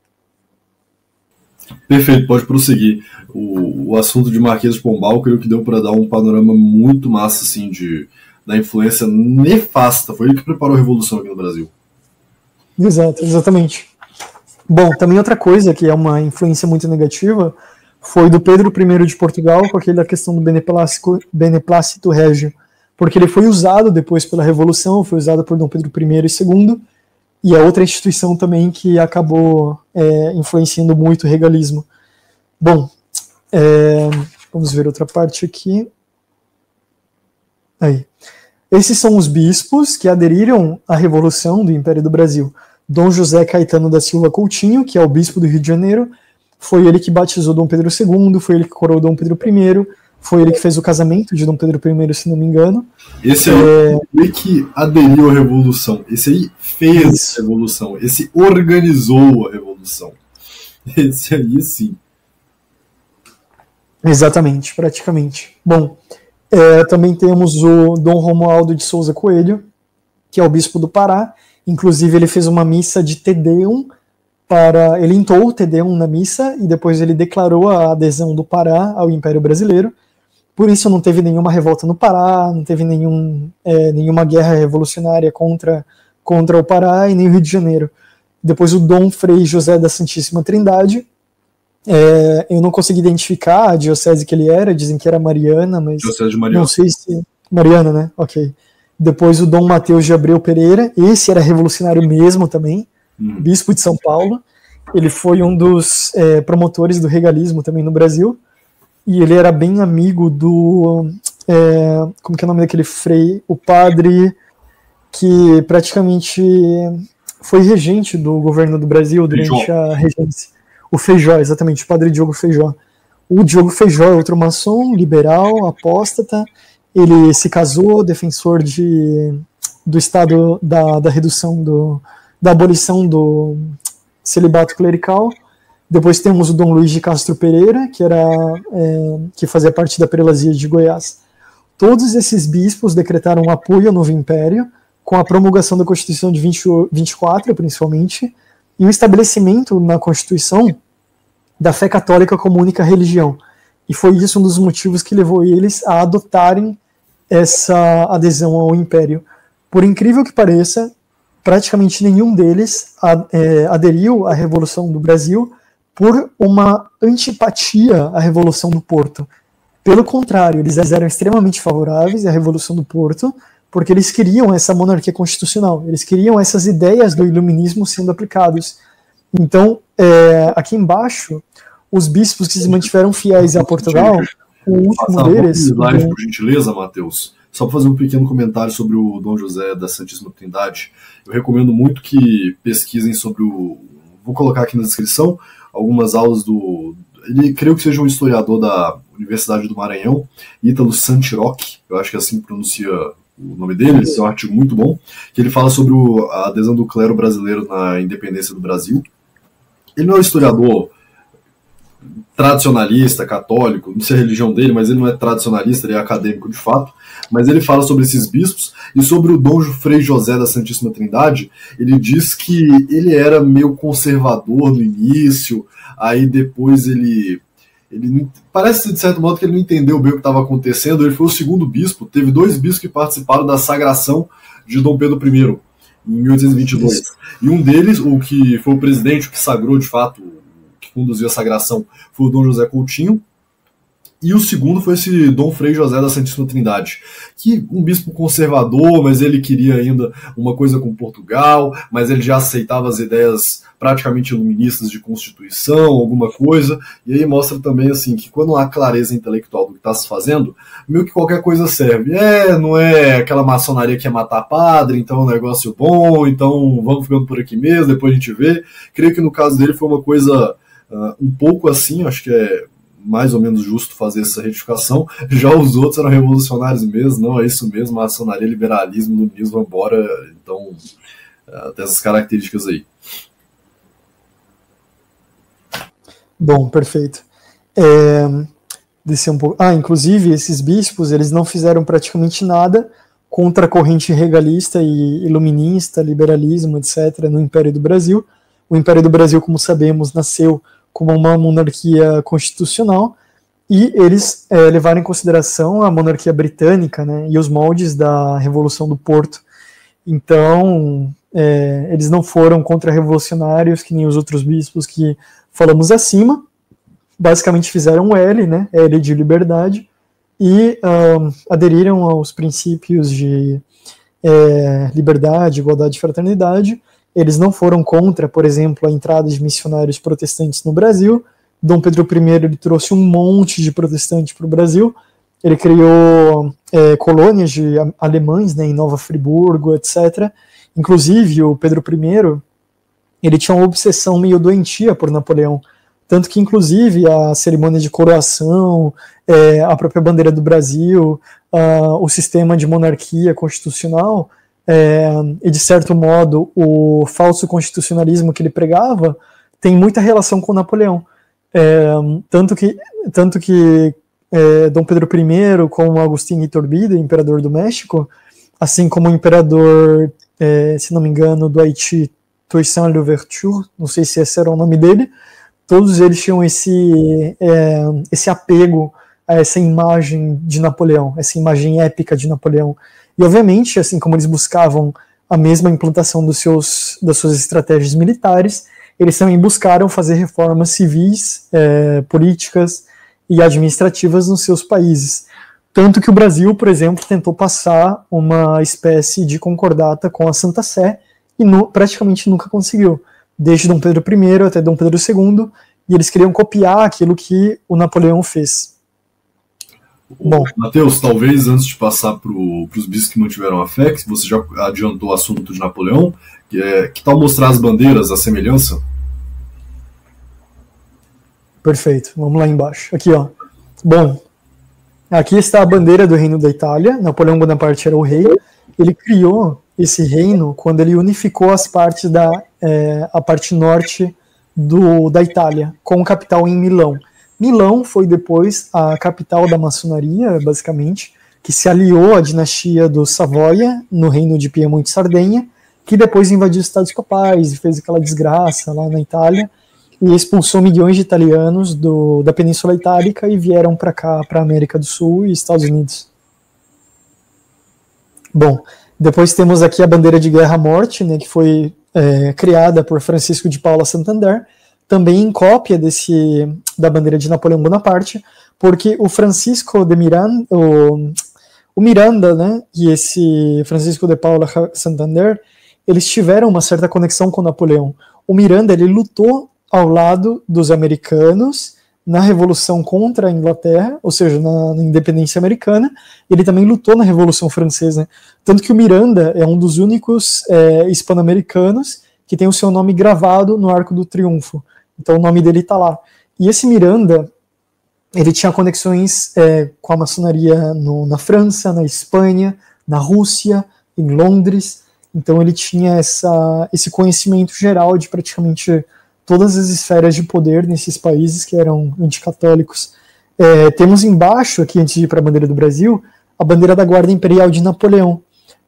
Perfeito, pode prosseguir. O assunto de Marquês de Pombal, creio que deu para dar um panorama muito massa assim, da influência nefasta. Foi ele que preparou a Revolução aqui no Brasil. Exato, exatamente. Bom, também outra coisa que é uma influência muito negativa foi do Pedro I de Portugal com aquela questão do beneplácito régio, porque ele foi usado depois pela Revolução, foi usado por Dom Pedro I e II, e é outra instituição também que acabou influenciando muito o regalismo. Bom, vamos ver outra parte aqui. Aí. Esses são os bispos que aderiram à Revolução do Império do Brasil. Dom José Caetano da Silva Coutinho, que é o bispo do Rio de Janeiro, foi ele que batizou Dom Pedro II, foi ele que coroou Dom Pedro I, foi ele que fez o casamento de Dom Pedro I, se não me engano. Esse aí ele que aderiu à Revolução, esse aí fez a Revolução, esse organizou a Revolução. Esse aí sim. Exatamente, praticamente. Bom, também temos o Dom Romualdo de Souza Coelho, que é o bispo do Pará. Inclusive ele fez uma missa de Te Deum, ele entoou o Te Deum na missa e depois ele declarou a adesão do Pará ao Império Brasileiro, por isso não teve nenhuma revolta no Pará, não teve nenhuma guerra revolucionária contra o Pará e nem o Rio de Janeiro. Depois o Dom Frei José da Santíssima Trindade, eu não consegui identificar a diocese que ele era, dizem que era Mariana, mas Diocese de Mariana. Não sei se... Mariana, né? Ok. Depois o Dom Mateus de Abreu Pereira, esse era revolucionário mesmo também, bispo de São Paulo. Ele foi um dos promotores do regalismo também no Brasil, e ele era bem amigo do... como que é o nome daquele frei? O padre que praticamente foi regente do governo do Brasil durante a regência. O Feijó, exatamente, o padre Diogo Feijó. O Diogo Feijó é outro maçom, liberal, apóstata. Ele se casou, defensor do Estado da redução, da abolição do celibato clerical. Depois temos o Dom Luiz de Castro Pereira, que fazia parte da prelazia de Goiás. Todos esses bispos decretaram apoio ao novo império, com a promulgação da Constituição de 24, principalmente, e o estabelecimento na Constituição da fé católica como única religião. E foi isso um dos motivos que levou eles a adotarem essa adesão ao Império. Por incrível que pareça, praticamente nenhum deles aderiu à Revolução do Brasil por uma antipatia à Revolução do Porto. Pelo contrário, eles eram extremamente favoráveis à Revolução do Porto, porque eles queriam essa monarquia constitucional, eles queriam essas ideias do iluminismo sendo aplicados. Então, aqui embaixo, os bispos que se mantiveram fiéis a Portugal, o último deles... Slide, por gentileza, Matheus. Só para fazer um pequeno comentário sobre o Dom José da Santíssima Trindade. Eu recomendo muito que pesquisem sobre Vou colocar aqui na descrição algumas aulas do... Ele creio que seja um historiador da Universidade do Maranhão, Ítalo Santiroch, eu acho que é assim que pronuncia o nome dele. Esse é um artigo muito bom, que ele fala sobre a adesão do clero brasileiro na independência do Brasil. Ele não é um historiador tradicionalista, católico, não sei a religião dele, mas ele não é tradicionalista, ele é acadêmico de fato, mas ele fala sobre esses bispos, e sobre o Dom Frei José da Santíssima Trindade, ele diz que ele era meio conservador no início, aí depois ele parece de certo modo que ele não entendeu bem o que estava acontecendo. Ele foi o segundo bispo, teve 2 bispos que participaram da sagração de Dom Pedro I, em 1822, e um deles, o que foi o presidente, o que sagrou de fato, que conduziu a sagração, foi o Dom José Coutinho, e o segundo foi esse Dom Frei José da Santíssima Trindade, que um bispo conservador, mas ele queria ainda uma coisa com Portugal, mas ele já aceitava as ideias praticamente iluministas de Constituição, alguma coisa, e aí mostra também assim que quando há clareza intelectual do que está se fazendo, meio que qualquer coisa serve. Não é aquela maçonaria que é matar padre, então é um negócio bom, então vamos ficando por aqui mesmo, depois a gente vê. Creio que no caso dele foi uma coisa um pouco assim, acho que é mais ou menos justo fazer essa retificação. Já os outros eram revolucionários mesmo, não é isso mesmo, maçonaria, liberalismo, iluminismo, embora, então tem essas características aí. Bom, perfeito. Descer um pouco. Inclusive, esses bispos, eles não fizeram praticamente nada contra a corrente regalista e iluminista, liberalismo, etc., no Império do Brasil. O Império do Brasil, como sabemos, nasceu como uma monarquia constitucional, e eles levaram em consideração a monarquia britânica, né, e os moldes da Revolução do Porto. Então, eles não foram contra-revolucionários, que nem os outros bispos que falamos acima. Basicamente fizeram L, né, L de liberdade, e aderiram aos princípios de liberdade, igualdade e fraternidade. Eles não foram contra, por exemplo, a entrada de missionários protestantes no Brasil. Dom Pedro I ele trouxe um monte de protestantes para o Brasil. Ele criou colônias de alemães, né, em Nova Friburgo, etc. Inclusive, o Pedro I ele tinha uma obsessão meio doentia por Napoleão. Tanto que, inclusive, a cerimônia de coroação, a própria bandeira do Brasil, o sistema de monarquia constitucional, e, de certo modo, o falso constitucionalismo que ele pregava tem muita relação com Napoleão. Tanto que Dom Pedro I, com Agustín Iturbide, imperador do México, assim como o imperador, se não me engano, do Haiti, Toussaint Louverture, não sei se esse era o nome dele, todos eles tinham esse apego a essa imagem de Napoleão, essa imagem épica de Napoleão. E, obviamente, assim como eles buscavam a mesma implantação das suas estratégias militares, eles também buscaram fazer reformas civis, políticas e administrativas nos seus países. Tanto que o Brasil, por exemplo, tentou passar uma espécie de concordata com a Santa Sé e praticamente nunca conseguiu. Desde Dom Pedro I até Dom Pedro II, e eles queriam copiar aquilo que o Napoleão fez. Bom, Matheus, talvez antes de passar para os bispos que mantiveram a fé, que você já adiantou o assunto de Napoleão, que tal mostrar as bandeiras, a semelhança? Perfeito, vamos lá embaixo. Aqui, ó. Bom, aqui está a bandeira do Reino da Itália. Napoleão Bonaparte era o rei. Ele criou esse reino quando ele unificou as partes a parte norte da Itália, com capital em Milão. Milão foi depois a capital da maçonaria, basicamente, que se aliou à dinastia dos Savoia, no reino de Piemonte e Sardenha, que depois invadiu os Estados Papais e fez aquela desgraça lá na Itália, e expulsou milhões de italianos da Península Itálica e vieram para cá, para a América do Sul e Estados Unidos. Bom, depois temos aqui a bandeira de guerra-morte, né, que foi criada por Francisco de Paula Santander, também em cópia da bandeira de Napoleão Bonaparte, porque o Francisco de Miranda, o Miranda, né, e esse Francisco de Paula Santander, eles tiveram uma certa conexão com Napoleão. O Miranda, ele lutou ao lado dos americanos na Revolução contra a Inglaterra, ou seja, na independência americana. Ele também lutou na Revolução Francesa. Tanto que o Miranda é um dos únicos hispano-americanos que tem o seu nome gravado no Arco do Triunfo. Então o nome dele está lá. E esse Miranda, ele tinha conexões com a maçonaria na França, na Espanha, na Rússia, em Londres. Então ele tinha esse conhecimento geral de praticamente todas as esferas de poder nesses países que eram anticatólicos. Temos embaixo, aqui antes de ir para a bandeira do Brasil, a bandeira da Guarda Imperial de Napoleão.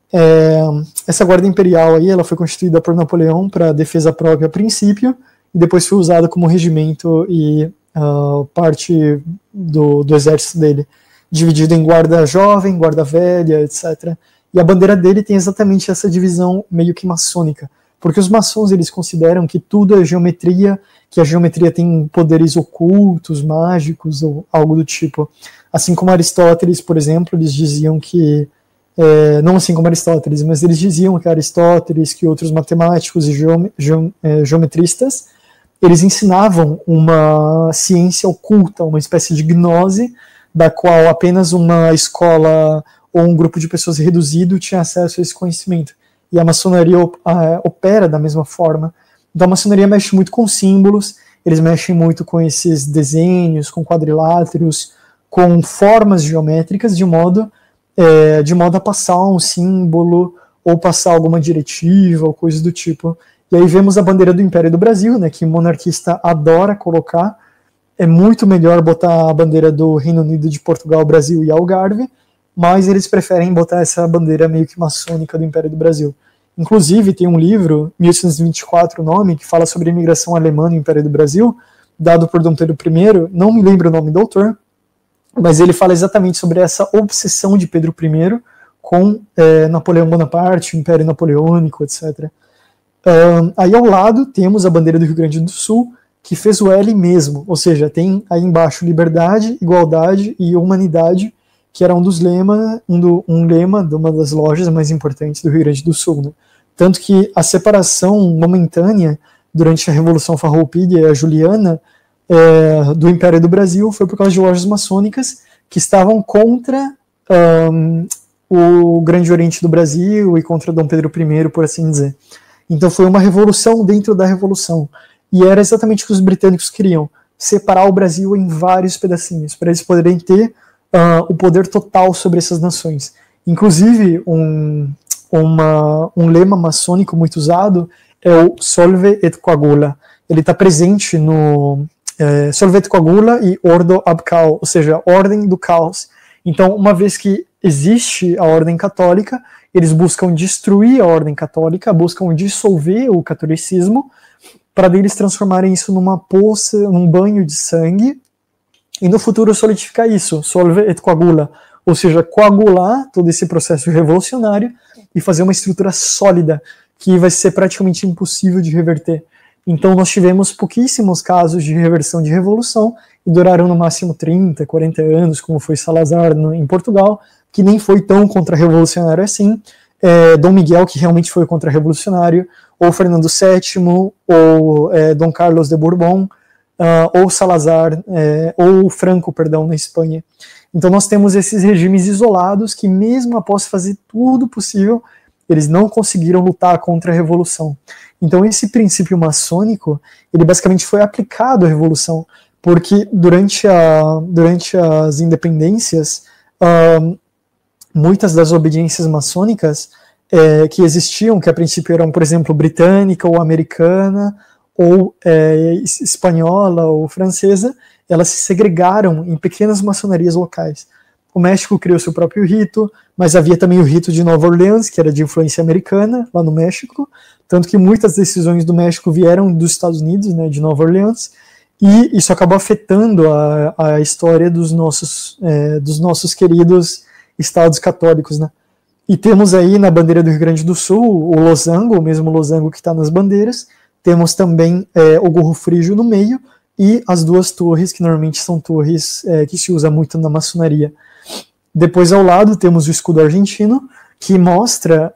Essa Guarda Imperial aí, ela foi constituída por Napoleão para defesa própria a princípio, e depois foi usada como regimento e parte do exército dele, dividido em guarda jovem, guarda velha, etc. E a bandeira dele tem exatamente essa divisão meio que maçônica, porque os maçons eles consideram que tudo é geometria, que a geometria tem poderes ocultos, mágicos ou algo do tipo. Assim como Aristóteles, por exemplo, eles diziam que não assim como Aristóteles, mas eles diziam que Aristóteles, que outros matemáticos e geometristas, eles ensinavam uma ciência oculta, uma espécie de gnose, da qual apenas uma escola ou um grupo de pessoas reduzido tinha acesso a esse conhecimento. E a maçonaria opera da mesma forma. Então a maçonaria mexe muito com símbolos, eles mexem muito com esses desenhos, com quadriláteros, com formas geométricas, de modo a passar um símbolo ou passar alguma diretiva ou coisa do tipo. E aí vemos a bandeira do Império do Brasil, né, que o monarquista adora colocar. É muito melhor botar a bandeira do Reino Unido, de Portugal, Brasil e Algarve, mas eles preferem botar essa bandeira meio que maçônica do Império do Brasil. Inclusive, tem um livro, 1824 o nome, que fala sobre a imigração alemã no Império do Brasil, dado por Dom Pedro I, não me lembro o nome do autor, mas ele fala exatamente sobre essa obsessão de Pedro I com Napoleão Bonaparte, o Império Napoleônico, etc. Aí ao lado temos a bandeira do Rio Grande do Sul, que fez o L mesmo, ou seja, tem aí embaixo liberdade, igualdade e humanidade, que era um lema de uma das lojas mais importantes do Rio Grande do Sul, né? Tanto que a separação momentânea durante a Revolução Farroupilha e a Juliana do Império do Brasil foi por causa de lojas maçônicas que estavam contra o Grande Oriente do Brasil e contra Dom Pedro I, por assim dizer. Então foi uma revolução dentro da revolução. E era exatamente o que os britânicos queriam, separar o Brasil em vários pedacinhos, para eles poderem ter o poder total sobre essas nações. Inclusive, um lema maçônico muito usado é o Solve et Coagula. Ele está presente no Solve et Coagula e Ordo ab Chaos, ou seja, ordem do caos. Então, uma vez que existe a ordem católica, eles buscam destruir a ordem católica, buscam dissolver o catolicismo, para eles transformarem isso numa poça, num banho de sangue, e no futuro solidificar isso, solve et coagula, ou seja, coagular todo esse processo revolucionário e fazer uma estrutura sólida, que vai ser praticamente impossível de reverter. Então nós tivemos pouquíssimos casos de reversão de revolução, e duraram no máximo 30, 40 anos, como foi Salazar em Portugal, que nem foi tão contra-revolucionário assim, Dom Miguel, que realmente foi contra-revolucionário, ou Fernando VII, ou Dom Carlos de Bourbon, ou Salazar, ou Franco, perdão, na Espanha. Então nós temos esses regimes isolados que mesmo após fazer tudo possível, eles não conseguiram lutar contra a revolução. Então esse princípio maçônico, ele basicamente foi aplicado à revolução, porque durante as independências, muitas das obediências maçônicas que existiam, que a princípio eram, por exemplo, britânica ou americana, ou espanhola ou francesa, elas se segregaram em pequenas maçonarias locais. O México criou seu próprio rito, mas havia também o rito de Nova Orleans, que era de influência americana, lá no México, tanto que muitas decisões do México vieram dos Estados Unidos, né, de Nova Orleans, e isso acabou afetando a história dos nossos queridos estados católicos, né. E temos aí na bandeira do Rio Grande do Sul o losango, o mesmo losango que está nas bandeiras, temos também o gorro frígio no meio, e as duas torres, que normalmente são torres que se usa muito na maçonaria. Depois, ao lado, temos o escudo argentino, que mostra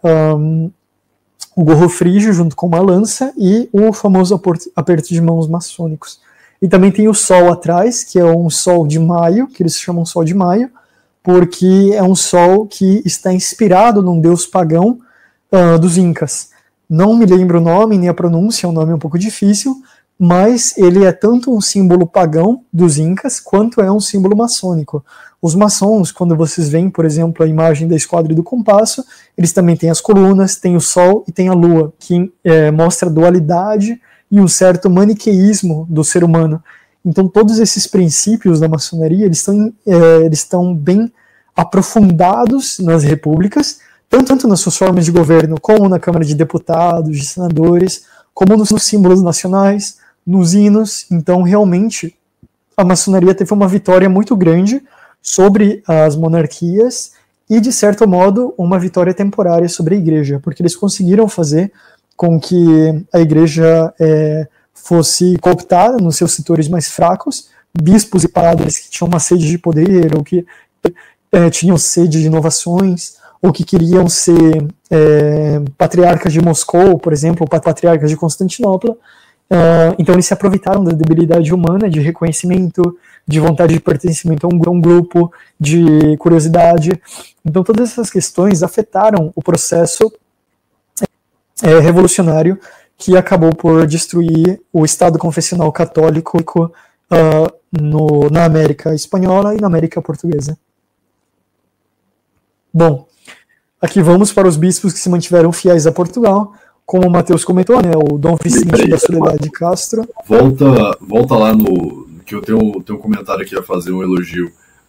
o gorro frígio junto com uma lança e o famoso aperto de mãos maçônicos. E também tem o sol atrás, que é um sol de maio, que eles chamam sol de maio, porque é um sol que está inspirado num deus pagão dos Incas. Não me lembro o nome, nem a pronúncia, é um nome um pouco difícil, mas ele é tanto um símbolo pagão dos Incas, quanto é um símbolo maçônico. Os maçons, quando vocês veem, por exemplo, a imagem da Esquadra e do Compasso, eles também têm as colunas, tem o Sol e tem a Lua, que mostra a dualidade e um certo maniqueísmo do ser humano. Então todos esses princípios da maçonaria, eles estão bem aprofundados nas repúblicas, tanto nas suas formas de governo, como na Câmara de Deputados, de Senadores, como nos símbolos nacionais, nos hinos. Então realmente a maçonaria teve uma vitória muito grande sobre as monarquias e, de certo modo, uma vitória temporária sobre a igreja, porque eles conseguiram fazer com que a igreja fosse cooptada nos seus setores mais fracos, bispos e padres que tinham uma sede de poder, ou que tinham sede de inovações, ou que queriam ser patriarcas de Moscou, por exemplo, ou patriarcas de Constantinopla. Então eles se aproveitaram da debilidade humana, de reconhecimento, de vontade de pertencimento a um grupo, de curiosidade. Então todas essas questões afetaram o processo revolucionário que acabou por destruir o Estado confessional católico na América Espanhola e na América Portuguesa. Bom, aqui vamos para os bispos que se mantiveram fiéis a Portugal, como o Matheus comentou, né, o Dom Vicente da Soledade de Castro. Volta lá no que eu tenho um comentário aqui a fazer, um elogio.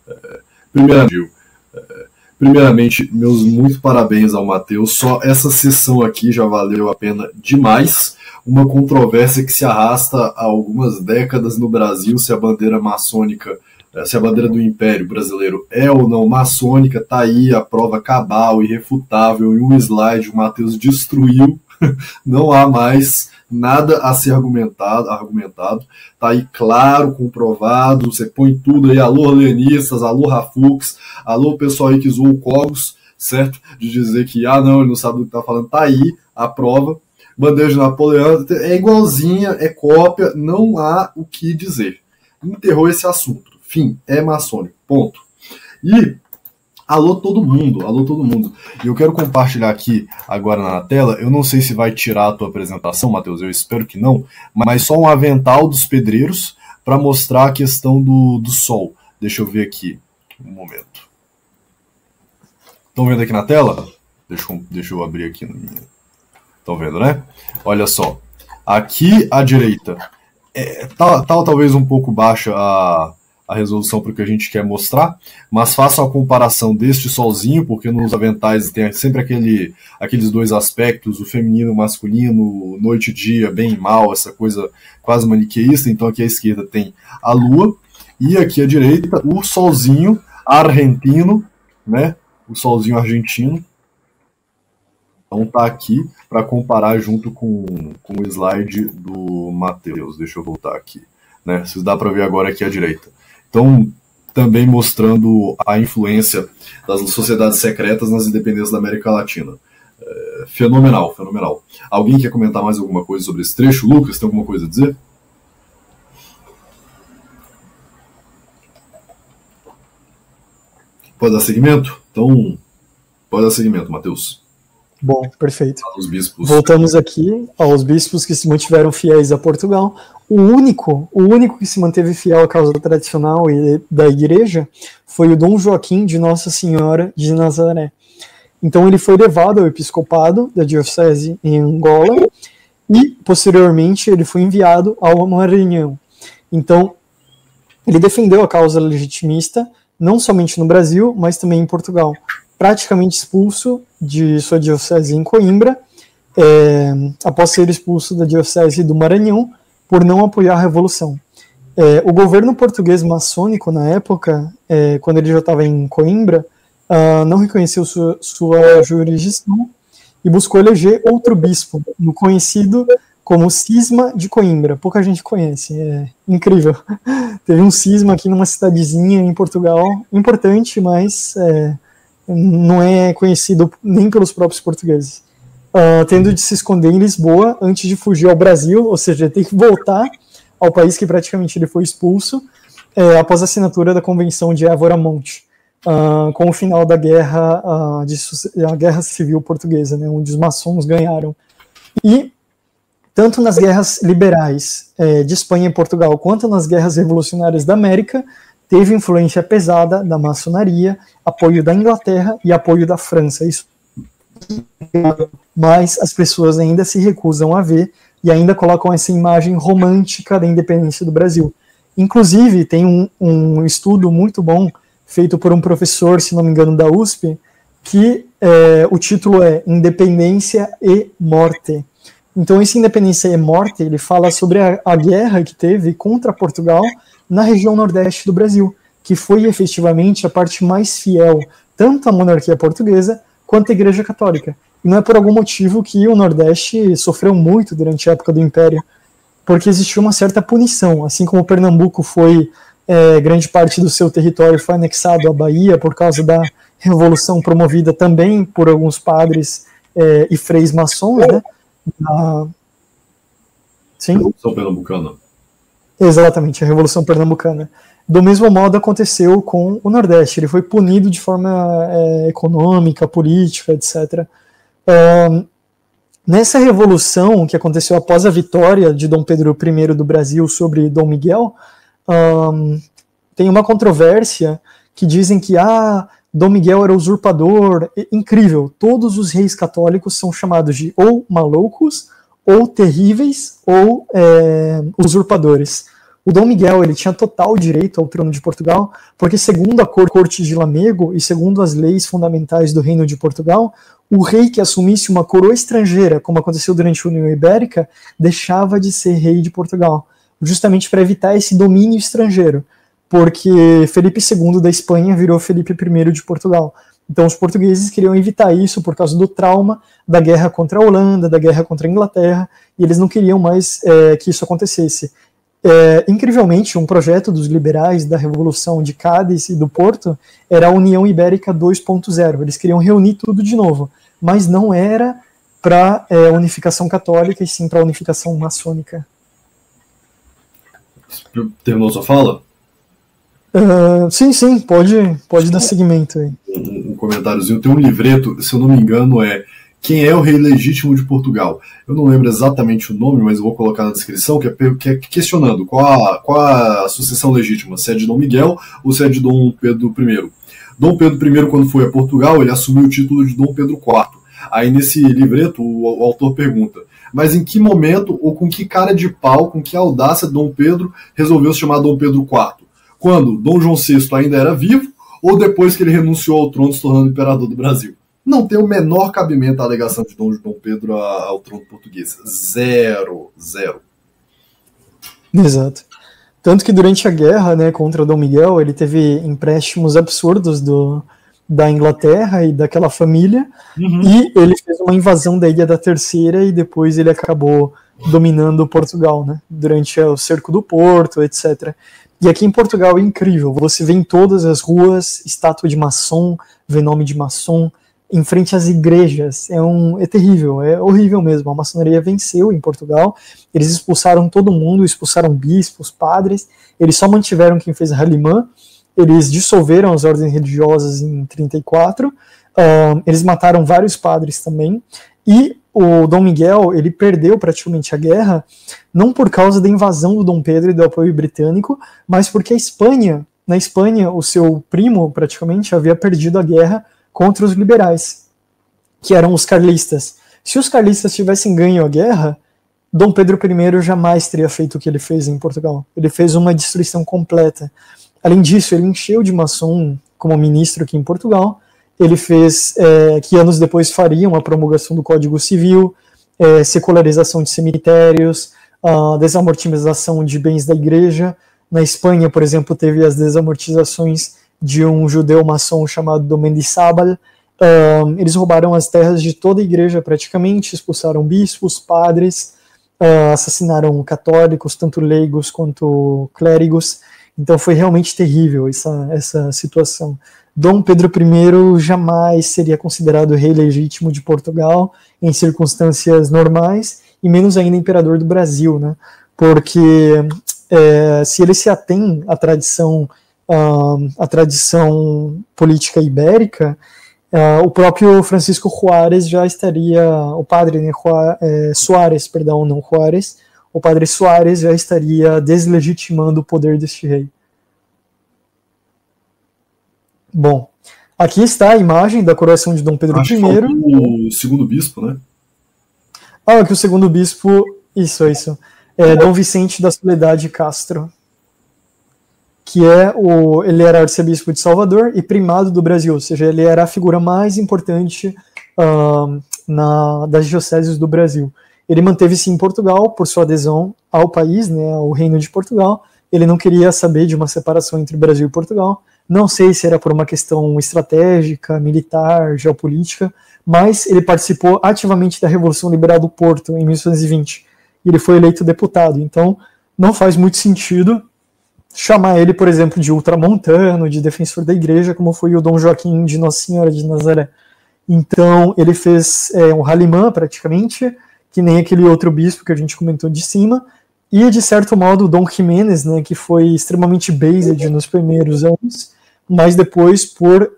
Primeiramente, meus muito parabéns ao Matheus. Só essa sessão aqui já valeu a pena demais. Uma controvérsia que se arrasta há algumas décadas no Brasil, se a bandeira maçônica, se a bandeira do Império Brasileiro é ou não maçônica. Tá aí a prova cabal, irrefutável, em um slide o Matheus destruiu. Não há mais nada a ser argumentado, tá aí claro, comprovado, você põe tudo aí, alô lenistas, alô Rafux, alô pessoal aí que zoou o Cogos, certo? De dizer que, não, ele não sabe do que tá falando, tá aí a prova, bandeira de Napoleão, é igualzinha, é cópia, não há o que dizer. Enterrou esse assunto, fim, é maçônico, ponto. E alô todo mundo. E eu quero compartilhar aqui agora na tela, eu não sei se vai tirar a tua apresentação, Matheus, eu espero que não, mas só um avental dos pedreiros para mostrar a questão do sol. Deixa eu ver aqui, um momento. Estão vendo aqui na tela? Deixa eu abrir aqui na minha. Estão vendo, né? Olha só, aqui à direita, tá talvez um pouco baixa a resolução para o que a gente quer mostrar, mas façam a comparação deste solzinho, porque nos aventais tem sempre aqueles dois aspectos, o feminino e o masculino, noite e dia, bem e mal, essa coisa quase maniqueísta. Então aqui à esquerda tem a lua, E aqui à direita, o solzinho argentino, né? O solzinho argentino. Então tá aqui para comparar junto com o slide do Matheus. Deixa eu voltar aqui, né? Vocês dá para ver agora aqui à direita. Então, também mostrando a influência das sociedades secretas nas independências da América Latina. Fenomenal, fenomenal. Alguém quer comentar mais alguma coisa sobre esse trecho? Lucas, tem alguma coisa a dizer? Pode dar seguimento? Então, pode dar seguimento, Matheus. Bom, perfeito. Os bispos. Voltamos aqui aos bispos que se mantiveram fiéis a Portugal. O único que se manteve fiel à causa tradicional e da igreja foi o Dom Joaquim de Nossa Senhora de Nazaré. Então ele foi levado ao episcopado da diocese em Angola e, posteriormente, ele foi enviado ao Maranhão. Então, ele defendeu a causa legitimista, não somente no Brasil, mas também em Portugal. Praticamente expulso de sua diocese em Coimbra, após ser expulso da diocese do Maranhão, por não apoiar a Revolução. O governo português maçônico, na época, quando ele já estava em Coimbra, não reconheceu sua jurisdição e buscou eleger outro bispo, no conhecido como Cisma de Coimbra. Pouca gente conhece, é incrível. Teve um cisma aqui numa cidadezinha em Portugal, importante, mas não é conhecido nem pelos próprios portugueses. Tendo de se esconder em Lisboa antes de fugir ao Brasil, ou seja, tem que voltar ao país que praticamente ele foi expulso, após a assinatura da Convenção de Évora Monte, com o final da guerra, a Guerra Civil Portuguesa, né, onde os maçons ganharam. E, tanto nas guerras liberais de Espanha e Portugal, quanto nas guerras revolucionárias da América, teve influência pesada da maçonaria, apoio da Inglaterra e apoio da França. Isso, mas as pessoas ainda se recusam a ver e ainda colocam essa imagem romântica da independência do Brasil. Inclusive, tem um estudo muito bom feito por um professor, se não me engano, da USP, que o título é Independência e Morte. Então, esse Independência e Morte, ele fala sobre a guerra que teve contra Portugal na região nordeste do Brasil, que foi efetivamente a parte mais fiel, tanto à monarquia portuguesa, quanto à Igreja Católica. E não é por algum motivo que o Nordeste sofreu muito durante a época do Império, porque existia uma certa punição, assim como Pernambuco foi, grande parte do seu território foi anexado à Bahia por causa da revolução promovida também por alguns padres e freis maçons, né? Sim? Revolução Pernambucana. Exatamente, a Revolução Pernambucana. Do mesmo modo aconteceu com o Nordeste, ele foi punido de forma econômica, política, etc. Nessa revolução que aconteceu após a vitória de Dom Pedro I do Brasil sobre Dom Miguel, tem uma controvérsia que dizem que Dom Miguel era usurpador. Incrível, todos os reis católicos são chamados de ou malucos, ou terríveis, ou usurpadores. O Dom Miguel ele tinha total direito ao trono de Portugal, porque segundo a Corte de Lamego e segundo as leis fundamentais do Reino de Portugal, o rei que assumisse uma coroa estrangeira, como aconteceu durante a União Ibérica, deixava de ser rei de Portugal, justamente para evitar esse domínio estrangeiro, porque Felipe II da Espanha virou Felipe I de Portugal. Então os portugueses queriam evitar isso por causa do trauma da guerra contra a Holanda, da guerra contra a Inglaterra, e eles não queriam mais que isso acontecesse. Incrivelmente, um projeto dos liberais da Revolução de Cádiz e do Porto era a União Ibérica 2.0. Eles queriam reunir tudo de novo, mas não era para unificação católica, e sim para unificação maçônica. Terminou sua fala? Sim, pode dar seguimento aí. Um comentáriozinho. Tem um livreto, se eu não me engano, Quem é o Rei Legítimo de Portugal? Eu não lembro exatamente o nome, mas eu vou colocar na descrição, que é questionando qual a sucessão legítima, se é de Dom Miguel ou se é de Dom Pedro I. Dom Pedro I, quando foi a Portugal, ele assumiu o título de Dom Pedro IV. Aí nesse livreto, o autor pergunta, mas em que momento ou com que cara de pau, com que audácia Dom Pedro resolveu se chamar Dom Pedro IV? Quando Dom João VI ainda era vivo ou depois que ele renunciou ao trono se tornando imperador do Brasil? Não tem o menor cabimento a alegação de Dom Pedro ao trono português. Zero. Exato. Tanto que durante a guerra, né, contra Dom Miguel, ele teve empréstimos absurdos da Inglaterra e daquela família, e ele fez uma invasão da Ilha da Terceira e depois ele acabou dominando Portugal, né, durante o cerco do Porto, etc. E aqui em Portugal é incrível, você vê em todas as ruas estátua de maçom, vê nome de maçom, em frente às igrejas, é terrível, é horrível mesmo. A maçonaria venceu em Portugal, eles expulsaram todo mundo, expulsaram bispos, padres, eles só mantiveram quem fez Halimã, eles dissolveram as ordens religiosas em 34, eles mataram vários padres também, e o Dom Miguel, ele perdeu praticamente a guerra, não por causa da invasão do Dom Pedro e do apoio britânico, mas porque na Espanha, o seu primo praticamente havia perdido a guerra contra os liberais, que eram os carlistas. Se os carlistas tivessem ganho a guerra, Dom Pedro I jamais teria feito o que ele fez em Portugal. Ele fez uma destruição completa. Além disso, ele encheu de maçom como ministro aqui em Portugal. Ele fez, que anos depois fariam a promulgação do Código Civil, secularização de cemitérios, desamortização de bens da igreja. Na Espanha, por exemplo, teve as desamortizações de um judeu maçom chamado Dom Mendizábal. Eles roubaram as terras de toda a igreja praticamente, expulsaram bispos, padres, assassinaram católicos, tanto leigos quanto clérigos. Então foi realmente terrível essa situação. Dom Pedro I jamais seria considerado rei legítimo de Portugal em circunstâncias normais, e menos ainda imperador do Brasil, né? Porque se ele se atém à tradição política ibérica, o próprio Francisco Juárez já estaria, o padre, né, Soares, perdão, não Juárez, o padre Soares já estaria deslegitimando o poder deste rei. Bom, aqui está a imagem da coroação de Dom Pedro I. O segundo bispo, né? Que o segundo bispo, isso. Dom Vicente da Soledade Castro, que ele era arcebispo de Salvador e primado do Brasil, ou seja, ele era a figura mais importante das dioceses do Brasil. Ele manteve-se em Portugal por sua adesão ao país, né, ao Reino de Portugal. Ele não queria saber de uma separação entre Brasil e Portugal. Não sei se era por uma questão estratégica, militar, geopolítica, mas ele participou ativamente da Revolução Liberal do Porto, em 1820. E ele foi eleito deputado. Então, não faz muito sentido chamar ele, por exemplo, de ultramontano, de defensor da igreja, como foi o Dom Joaquim de Nossa Senhora de Nazaré. Então, ele fez um Halimã, praticamente, que nem aquele outro bispo que a gente comentou de cima, e, de certo modo, o Dom Jiménez, né, que foi extremamente based nos primeiros anos, mas depois, por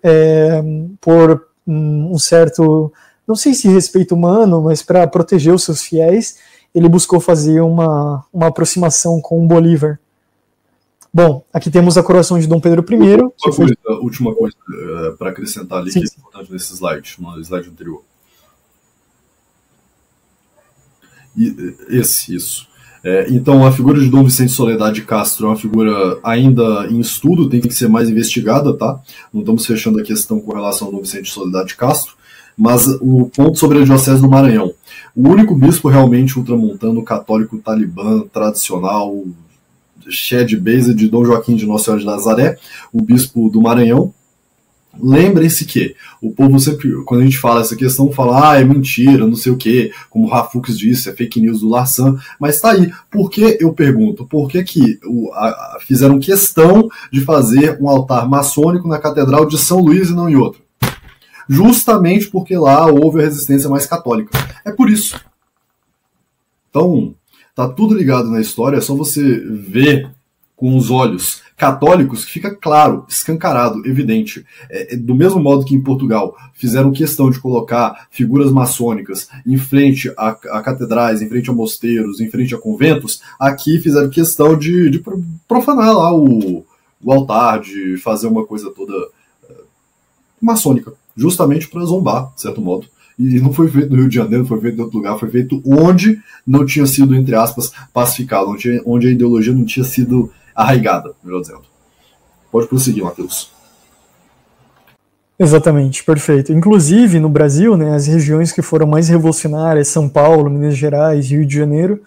um certo, não sei se respeito humano, mas para proteger os seus fiéis, ele buscou fazer uma aproximação com o Bolívar. Bom, aqui temos a coroação de Dom Pedro I. Última coisa para acrescentar ali, sim, que é importante nesse slide, no slide anterior. Isso. Então, a figura de Dom Vicente Soledade Castro é uma figura ainda em estudo, tem que ser mais investigada, tá? Não estamos fechando a questão com relação ao Dom Vicente Soledade Castro, mas o ponto sobre a diocese do Maranhão. O único bispo realmente ultramontano, católico, talibã, tradicional, Shed Beza de Dom Joaquim de Nossa Senhora de Nazaré, o bispo do Maranhão. Lembrem-se que o povo sempre, quando a gente fala essa questão, fala, é mentira, não sei o que, como o Rafux disse, é fake news do Larsan, mas tá aí. Por que, eu pergunto, por que fizeram questão de fazer um altar maçônico na Catedral de São Luís e não em outra? Justamente porque lá houve a resistência mais católica. É por isso. Então, tá tudo ligado na história, é só você ver com os olhos católicos que fica claro, escancarado, evidente. Do mesmo modo que em Portugal fizeram questão de colocar figuras maçônicas em frente a catedrais, em frente a mosteiros, em frente a conventos, aqui fizeram questão de profanar lá o altar, de fazer uma coisa toda maçônica, justamente para zombar, de certo modo. E não foi feito no Rio de Janeiro, não foi feito em outro lugar, foi feito onde não tinha sido, entre aspas, pacificado, onde a ideologia não tinha sido arraigada, melhor dizendo. Pode prosseguir, Matheus. Exatamente, perfeito. Inclusive, no Brasil, né, as regiões que foram mais revolucionárias, São Paulo, Minas Gerais, Rio de Janeiro,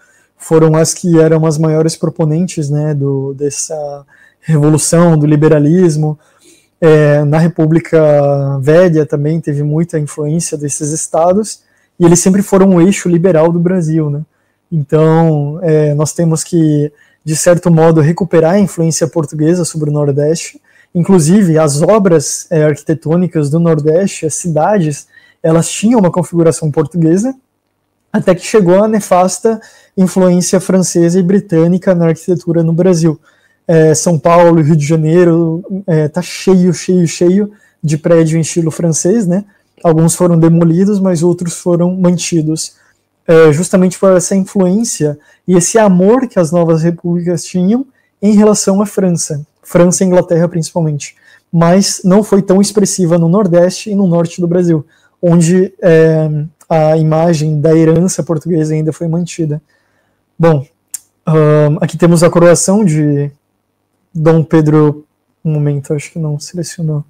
foram as que eram as maiores proponentes, né, dessa revolução, do liberalismo. Na República Velha também teve muita influência desses estados, e eles sempre foram o eixo liberal do Brasil, né? Então, nós temos que, de certo modo, recuperar a influência portuguesa sobre o Nordeste. Inclusive, as obras arquitetônicas do Nordeste, as cidades, elas tinham uma configuração portuguesa, até que chegou a nefasta influência francesa e britânica na arquitetura no Brasil. São Paulo e Rio de Janeiro tá cheio de prédio em estilo francês, né? Alguns foram demolidos, mas outros foram mantidos, justamente por essa influência e esse amor que as novas repúblicas tinham em relação à França e Inglaterra principalmente, mas não foi tão expressiva no Nordeste e no Norte do Brasil, onde a imagem da herança portuguesa ainda foi mantida. Bom, aqui temos a coroação de Dom Pedro, um momento, acho que não selecionou.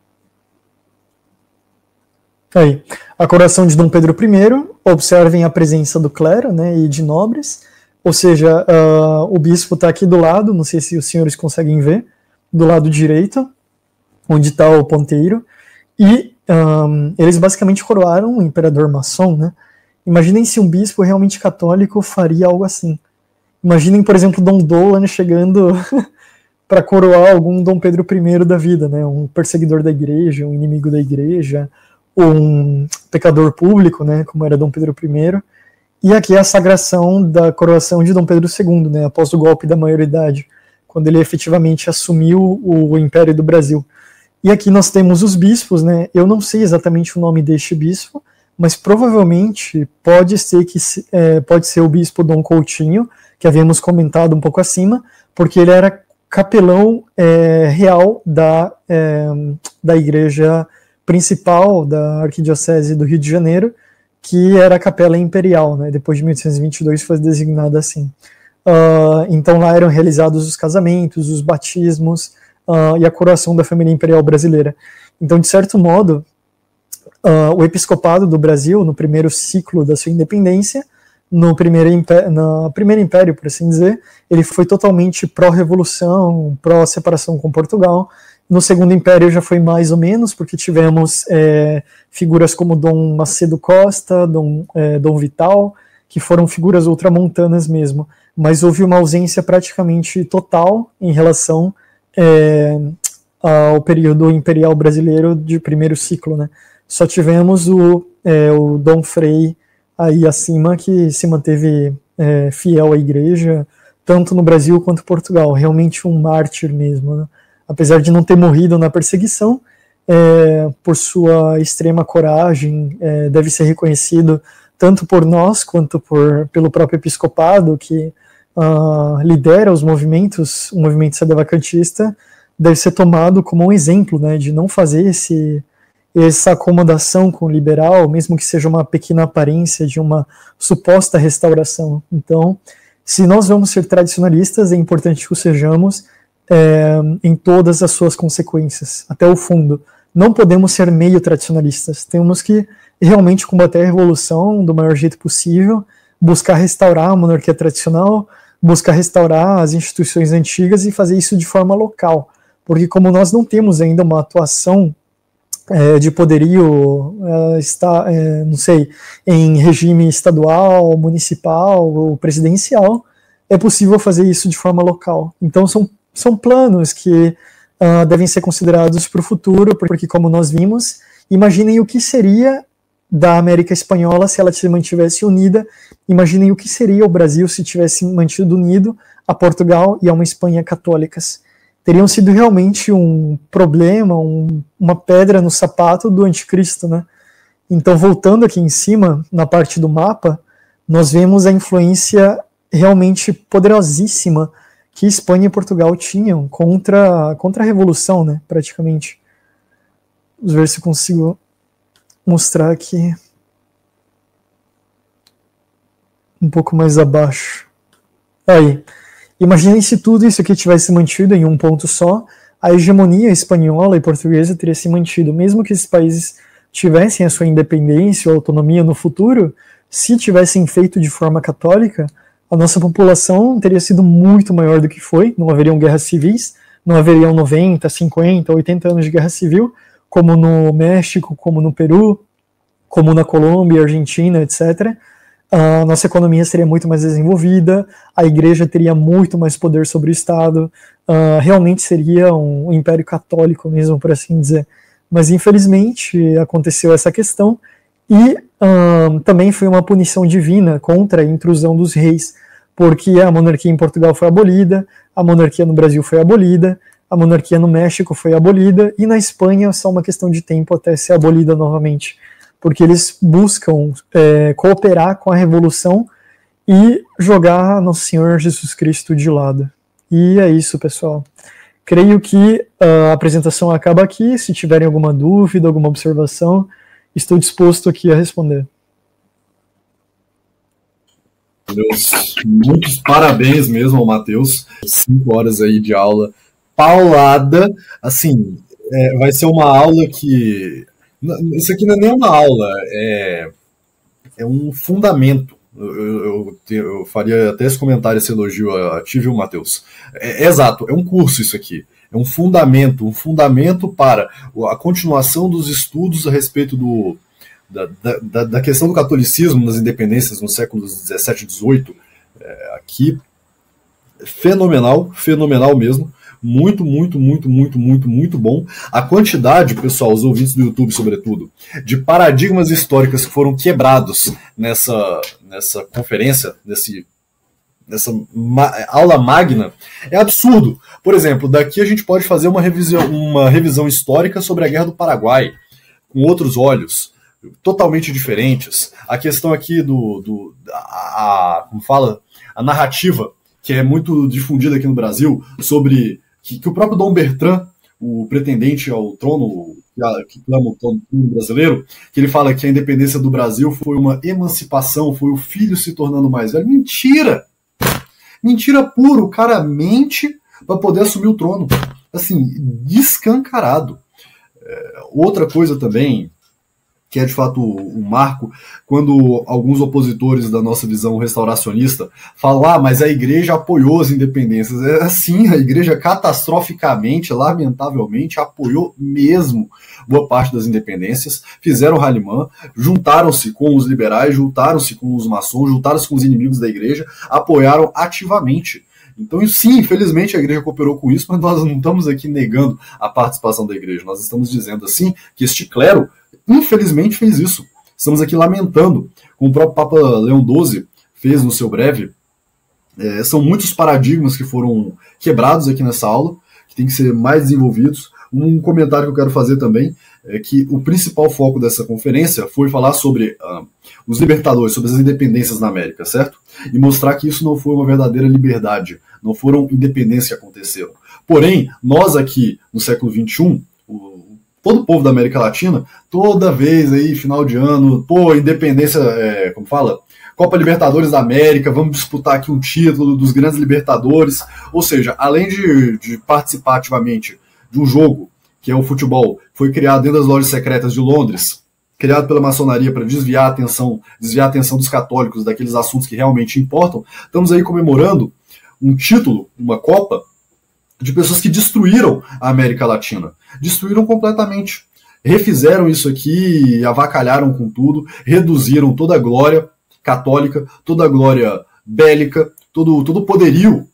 Aí, a coroação de Dom Pedro I, observem a presença do clero, né, e de nobres, ou seja, o bispo está aqui do lado, não sei se os senhores conseguem ver, do lado direito, onde está o ponteiro, e eles basicamente coroaram o imperador maçom, né? Imaginem se um bispo realmente católico faria algo assim. Imaginem, por exemplo, Dom Dolan chegando para coroar algum Dom Pedro I da vida, né? Um perseguidor da igreja, um inimigo da igreja, ou um pecador público, né? Como era Dom Pedro I. E aqui é a sagração da coroação de Dom Pedro II, né? Após o golpe da maioridade, quando ele efetivamente assumiu o Império do Brasil. E aqui nós temos os bispos, né? Eu não sei exatamente o nome deste bispo, mas provavelmente pode ser o bispo Dom Coutinho, que havíamos comentado um pouco acima, porque ele era capelão real da igreja principal da Arquidiocese do Rio de Janeiro, que era a Capela Imperial, né? Depois de 1822 foi designada assim. Então lá eram realizados os casamentos, os batismos e a coroação da família imperial brasileira. Então, de certo modo, o episcopado do Brasil, no primeiro ciclo da sua independência, no primeiro império, por assim dizer, ele foi totalmente pró-revolução, pró-separação com Portugal. No segundo império já foi mais ou menos, porque tivemos figuras como Dom Macedo Costa, Dom Vital, que foram figuras ultramontanas mesmo, mas houve uma ausência praticamente total em relação ao período imperial brasileiro de primeiro ciclo, né? Só tivemos o Dom Frei aí acima, que se manteve fiel à igreja, tanto no Brasil quanto em Portugal, realmente um mártir mesmo, né? Apesar de não ter morrido na perseguição, por sua extrema coragem, deve ser reconhecido tanto por nós quanto pelo próprio episcopado, que lidera os movimentos, o movimento sedevacantista, deve ser tomado como um exemplo, né, de não fazer essa acomodação com o liberal, mesmo que seja uma pequena aparência de uma suposta restauração. Então, se nós vamos ser tradicionalistas, é importante que o sejamos em todas as suas consequências, até o fundo. Não podemos ser meio tradicionalistas, temos que realmente combater a revolução do maior jeito possível, buscar restaurar a monarquia tradicional, buscar restaurar as instituições antigas e fazer isso de forma local, porque como nós não temos ainda uma atuação de poderio não sei, em regime estadual, municipal ou presidencial, é possível fazer isso de forma local. Então são planos que devem ser considerados para o futuro, porque como nós vimos, imaginem o que seria da América Espanhola se ela se mantivesse unida, imaginem o que seria o Brasil se tivesse mantido unido a Portugal e a uma Espanha católicas. Teriam sido realmente um problema, uma pedra no sapato do anticristo, né? Então, voltando aqui em cima, na parte do mapa, nós vemos a influência realmente poderosíssima que Espanha e Portugal tinham contra a Revolução, né, praticamente. Vamos ver se eu consigo mostrar aqui um pouco mais abaixo. Aí, imaginem se tudo isso aqui tivesse mantido em um ponto só, a hegemonia espanhola e portuguesa teria se mantido, mesmo que esses países tivessem a sua independência ou autonomia no futuro, se tivessem feito de forma católica, a nossa população teria sido muito maior do que foi, não haveriam guerras civis, não haveriam 90, 50, 80 anos de guerra civil, como no México, como no Peru, como na Colômbia, Argentina, etc. A nossa economia seria muito mais desenvolvida, a igreja teria muito mais poder sobre o Estado, realmente seria um império católico mesmo, por assim dizer. Mas infelizmente aconteceu essa questão e também foi uma punição divina contra a intrusão dos reis, porque a monarquia em Portugal foi abolida, a monarquia no Brasil foi abolida, a monarquia no México foi abolida, e na Espanha é só uma questão de tempo até ser abolida novamente, porque eles buscam cooperar com a Revolução e jogar Nosso Senhor Jesus Cristo de lado. E é isso, pessoal. Creio que a apresentação acaba aqui. Se tiverem alguma dúvida, alguma observação, estou disposto aqui a responder. Deus, muitos parabéns mesmo ao Matheus. 5 horas aí de aula paulada. Assim, vai ser uma aula que... Isso aqui não é nem uma aula, é um fundamento. Eu faria até esse comentário, esse elogio a ti, viu, Matheus? Exato, é um curso isso aqui. É um fundamento para a continuação dos estudos a respeito da questão do catolicismo nas independências nos séculos 17 e 18. Aqui, fenomenal mesmo. Muito bom. A quantidade, pessoal, os ouvintes do YouTube, sobretudo, de paradigmas históricos que foram quebrados nessa conferência, nessa aula magna, é absurdo. Por exemplo, daqui a gente pode fazer uma revisão histórica sobre a Guerra do Paraguai, com outros olhos, totalmente diferentes. A questão aqui como fala, a narrativa, que é muito difundida aqui no Brasil, sobre que o próprio Dom Bertrand, o pretendente ao trono, que clama o trono brasileiro, que ele fala que a independência do Brasil foi uma emancipação, foi o filho se tornando mais velho. Mentira! Mentira pura, o cara mente para poder assumir o trono. Assim, descancarado. Outra coisa também, que é de fato um marco, quando alguns opositores da nossa visão restauracionista falam, mas a igreja apoiou as independências. É assim, a igreja catastroficamente, lamentavelmente, apoiou mesmo boa parte das independências, fizeram Halimã, juntaram-se com os liberais, juntaram-se com os maçons, juntaram-se com os inimigos da igreja, apoiaram ativamente. Então, sim, infelizmente a igreja cooperou com isso, mas nós não estamos aqui negando a participação da igreja. Nós estamos dizendo, assim, que este clero infelizmente fez isso. Estamos aqui lamentando, como o próprio Papa Leão XII fez no seu breve. São muitos paradigmas que foram quebrados aqui nessa aula, que tem que ser mais desenvolvidos. Um comentário que eu quero fazer também é que o principal foco dessa conferência foi falar sobre os libertadores, sobre as independências na América, certo? E mostrar que isso não foi uma verdadeira liberdade, não foram independências que aconteceram. Porém, nós aqui no século XXI, todo o povo da América Latina, toda vez aí, final de ano, independência, como fala? Copa Libertadores da América, vamos disputar aqui um título dos grandes Libertadores. Ou seja, além de participar ativamente de um jogo, que é o futebol, foi criado dentro das lojas secretas de Londres, criado pela maçonaria para desviar a atenção dos católicos daqueles assuntos que realmente importam, estamos aí comemorando um título, uma Copa, de pessoas que destruíram a América Latina. Destruíram completamente. Refizeram isso aqui, avacalharam com tudo, reduziram toda a glória católica, toda a glória bélica, todo o poderio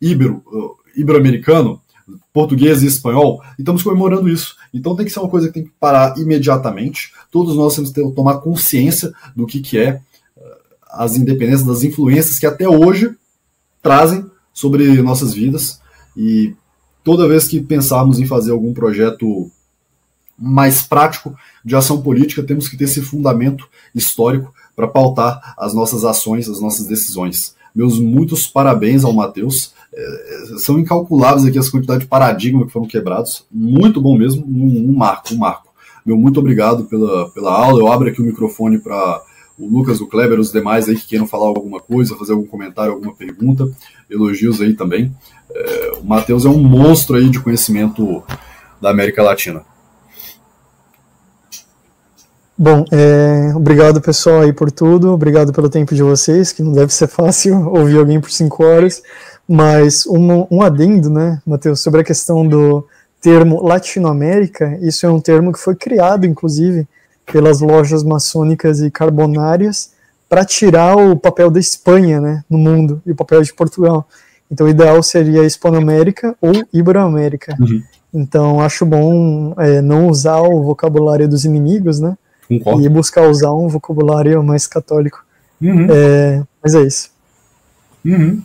ibero-americano, português e espanhol, e estamos comemorando isso. Então tem que ser uma coisa que tem que parar imediatamente. Todos nós temos que tomar consciência do que é as independências, das influências que até hoje trazem sobre nossas vidas. E toda vez que pensarmos em fazer algum projeto mais prático de ação política, temos que ter esse fundamento histórico para pautar as nossas ações, as nossas decisões. Meus muitos parabéns ao Matheus. São incalculáveis aqui as quantidades de paradigmas que foram quebrados. Muito bom mesmo, um marco. Meu muito obrigado pela aula. Eu abro aqui o microfone para o Lucas, o Kleber, os demais aí que queiram falar alguma coisa, fazer algum comentário, alguma pergunta, elogios aí também. O Matheus é um monstro aí de conhecimento da América Latina. Bom, obrigado pessoal aí por tudo, obrigado pelo tempo de vocês, que não deve ser fácil ouvir alguém por 5 horas, mas um adendo, né, Matheus, sobre a questão do termo Latinoamérica. Isso é um termo que foi criado, inclusive, pelas lojas maçônicas e carbonárias para tirar o papel da Espanha, né, no mundo, e o papel de Portugal. Então o ideal seria Hispanoamérica ou Iberoamérica. Uhum. Então acho bom não usar o vocabulário dos inimigos, né, Concordo. e buscar usar um vocabulário mais católico. Uhum. Mas é isso. Uhum.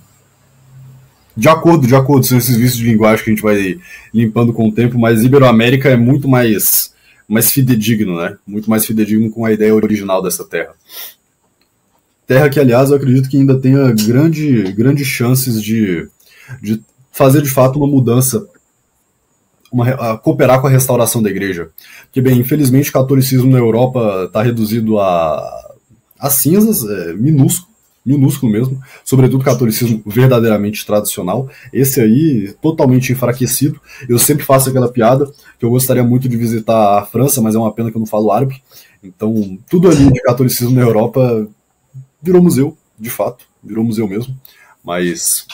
De acordo, são esses vícios de linguagem que a gente vai limpando com o tempo, mas Iberoamérica é muito mais fidedigno, né? Muito mais fidedigno com a ideia original dessa terra. Terra que, aliás, eu acredito que ainda tenha grandes chances de fazer, de fato, uma mudança, a cooperar com a restauração da igreja. Porque, bem, infelizmente, o catolicismo na Europa está reduzido a cinzas, minúsculo mesmo, sobretudo o catolicismo verdadeiramente tradicional, esse aí totalmente enfraquecido. Eu sempre faço aquela piada que eu gostaria muito de visitar a França, mas é uma pena que eu não falo árabe, então tudo ali de catolicismo na Europa virou museu, de fato, virou museu mesmo, mas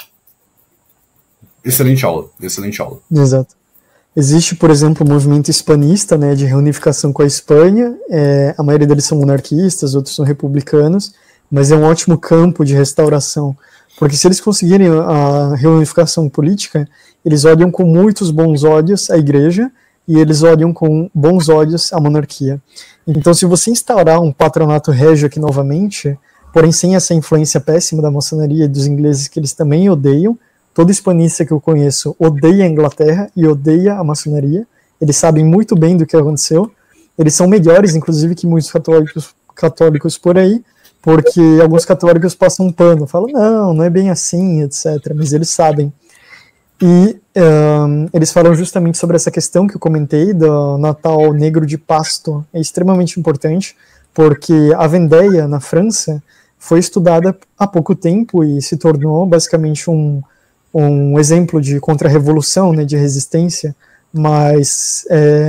excelente aula. Exato. Existe, por exemplo, o movimento hispanista, né, de reunificação com a Espanha. A maioria deles são monarquistas, outros são republicanos, mas é um ótimo campo de restauração, porque se eles conseguirem a reunificação política, eles olham com muitos bons olhos a igreja, e eles olham com bons olhos a monarquia. Então, se você instaurar um patronato régio aqui novamente, porém sem essa influência péssima da maçonaria e dos ingleses, que eles também odeiam, todo hispanista que eu conheço odeia a Inglaterra e odeia a maçonaria, eles sabem muito bem do que aconteceu, eles são melhores, inclusive, que muitos católicos por aí, porque alguns católicos passam um pano, falam, não é bem assim, etc., mas eles sabem. E eles falam justamente sobre essa questão que eu comentei, do Natal Negro de Pasto, é extremamente importante, porque a Vendéia, na França, foi estudada há pouco tempo e se tornou basicamente um exemplo de contra-revolução, né, de resistência, mas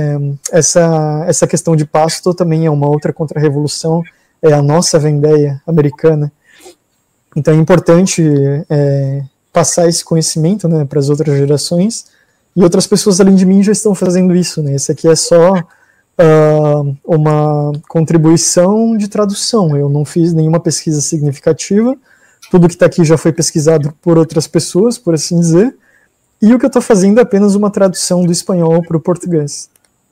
essa questão de Pasto também é uma outra contra-revolução, é a nossa Vendéia americana. Então é importante passar esse conhecimento, né, para as outras gerações, e outras pessoas além de mim já estão fazendo isso, né? Esse aqui é só uma contribuição de tradução, eu não fiz nenhuma pesquisa significativa, tudo que está aqui já foi pesquisado por outras pessoas, por assim dizer, e o que eu estou fazendo é apenas uma tradução do espanhol para o português.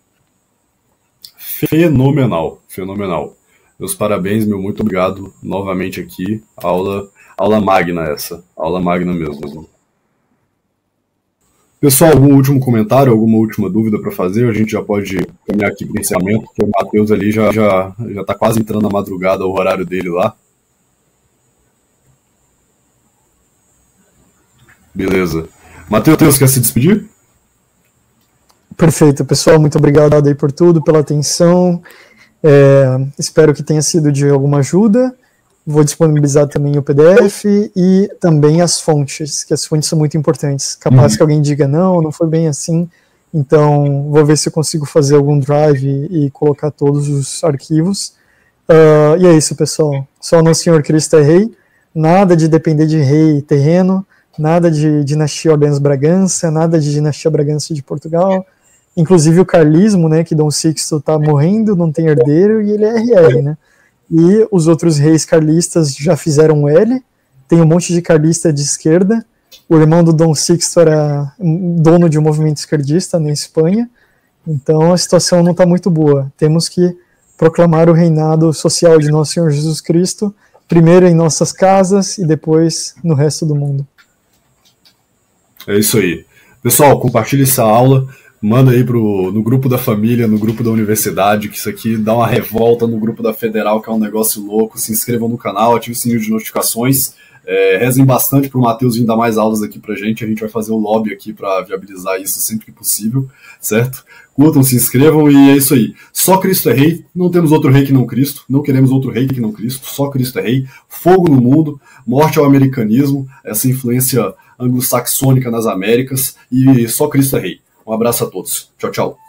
Fenomenal. Meus parabéns, muito obrigado novamente aqui. Aula magna essa. Aula magna mesmo. Pessoal, algum último comentário, alguma última dúvida para fazer? A gente já pode caminhar aqui para o encerramento, porque o Matheus ali já está quase entrando na madrugada, o horário dele lá. Beleza. Matheus, quer se despedir? Perfeito, pessoal, muito obrigado aí por tudo, pela atenção. Espero que tenha sido de alguma ajuda. Vou disponibilizar também o PDF e também as fontes, que as fontes são muito importantes. Capaz que alguém diga, não foi bem assim, então vou ver se eu consigo fazer algum drive e colocar todos os arquivos. E é isso, pessoal. Só Nosso Senhor Cristo é Rei, nada de depender de rei terreno, nada de dinastia Orleans Bragança, nada de dinastia Bragança de Portugal. Inclusive o carlismo, né, que Dom Sixto está morrendo, não tem herdeiro, e ele é RR, né? E os outros reis carlistas já fizeram L, tem um monte de carlista de esquerda, o irmão do Dom Sixto era dono de um movimento esquerdista na Espanha, então a situação não está muito boa. Temos que proclamar o reinado social de Nosso Senhor Jesus Cristo, primeiro em nossas casas e depois no resto do mundo. É isso aí. Pessoal, compartilhe essa aula, manda aí no grupo da família, no grupo da universidade, que isso aqui dá uma revolta no grupo da Federal, que é um negócio louco. Se inscrevam no canal, ativem o sininho de notificações, rezem bastante para o Matheus vir dar mais aulas aqui pra gente. A gente vai fazer o lobby aqui para viabilizar isso sempre que possível, certo? Curtam, se inscrevam e é isso aí. Só Cristo é Rei, não temos outro rei que não Cristo, não queremos outro rei que não Cristo, só Cristo é Rei. Fogo no mundo, morte ao americanismo, essa influência anglo-saxônica nas Américas, e só Cristo é Rei. Um abraço a todos. Tchau, tchau.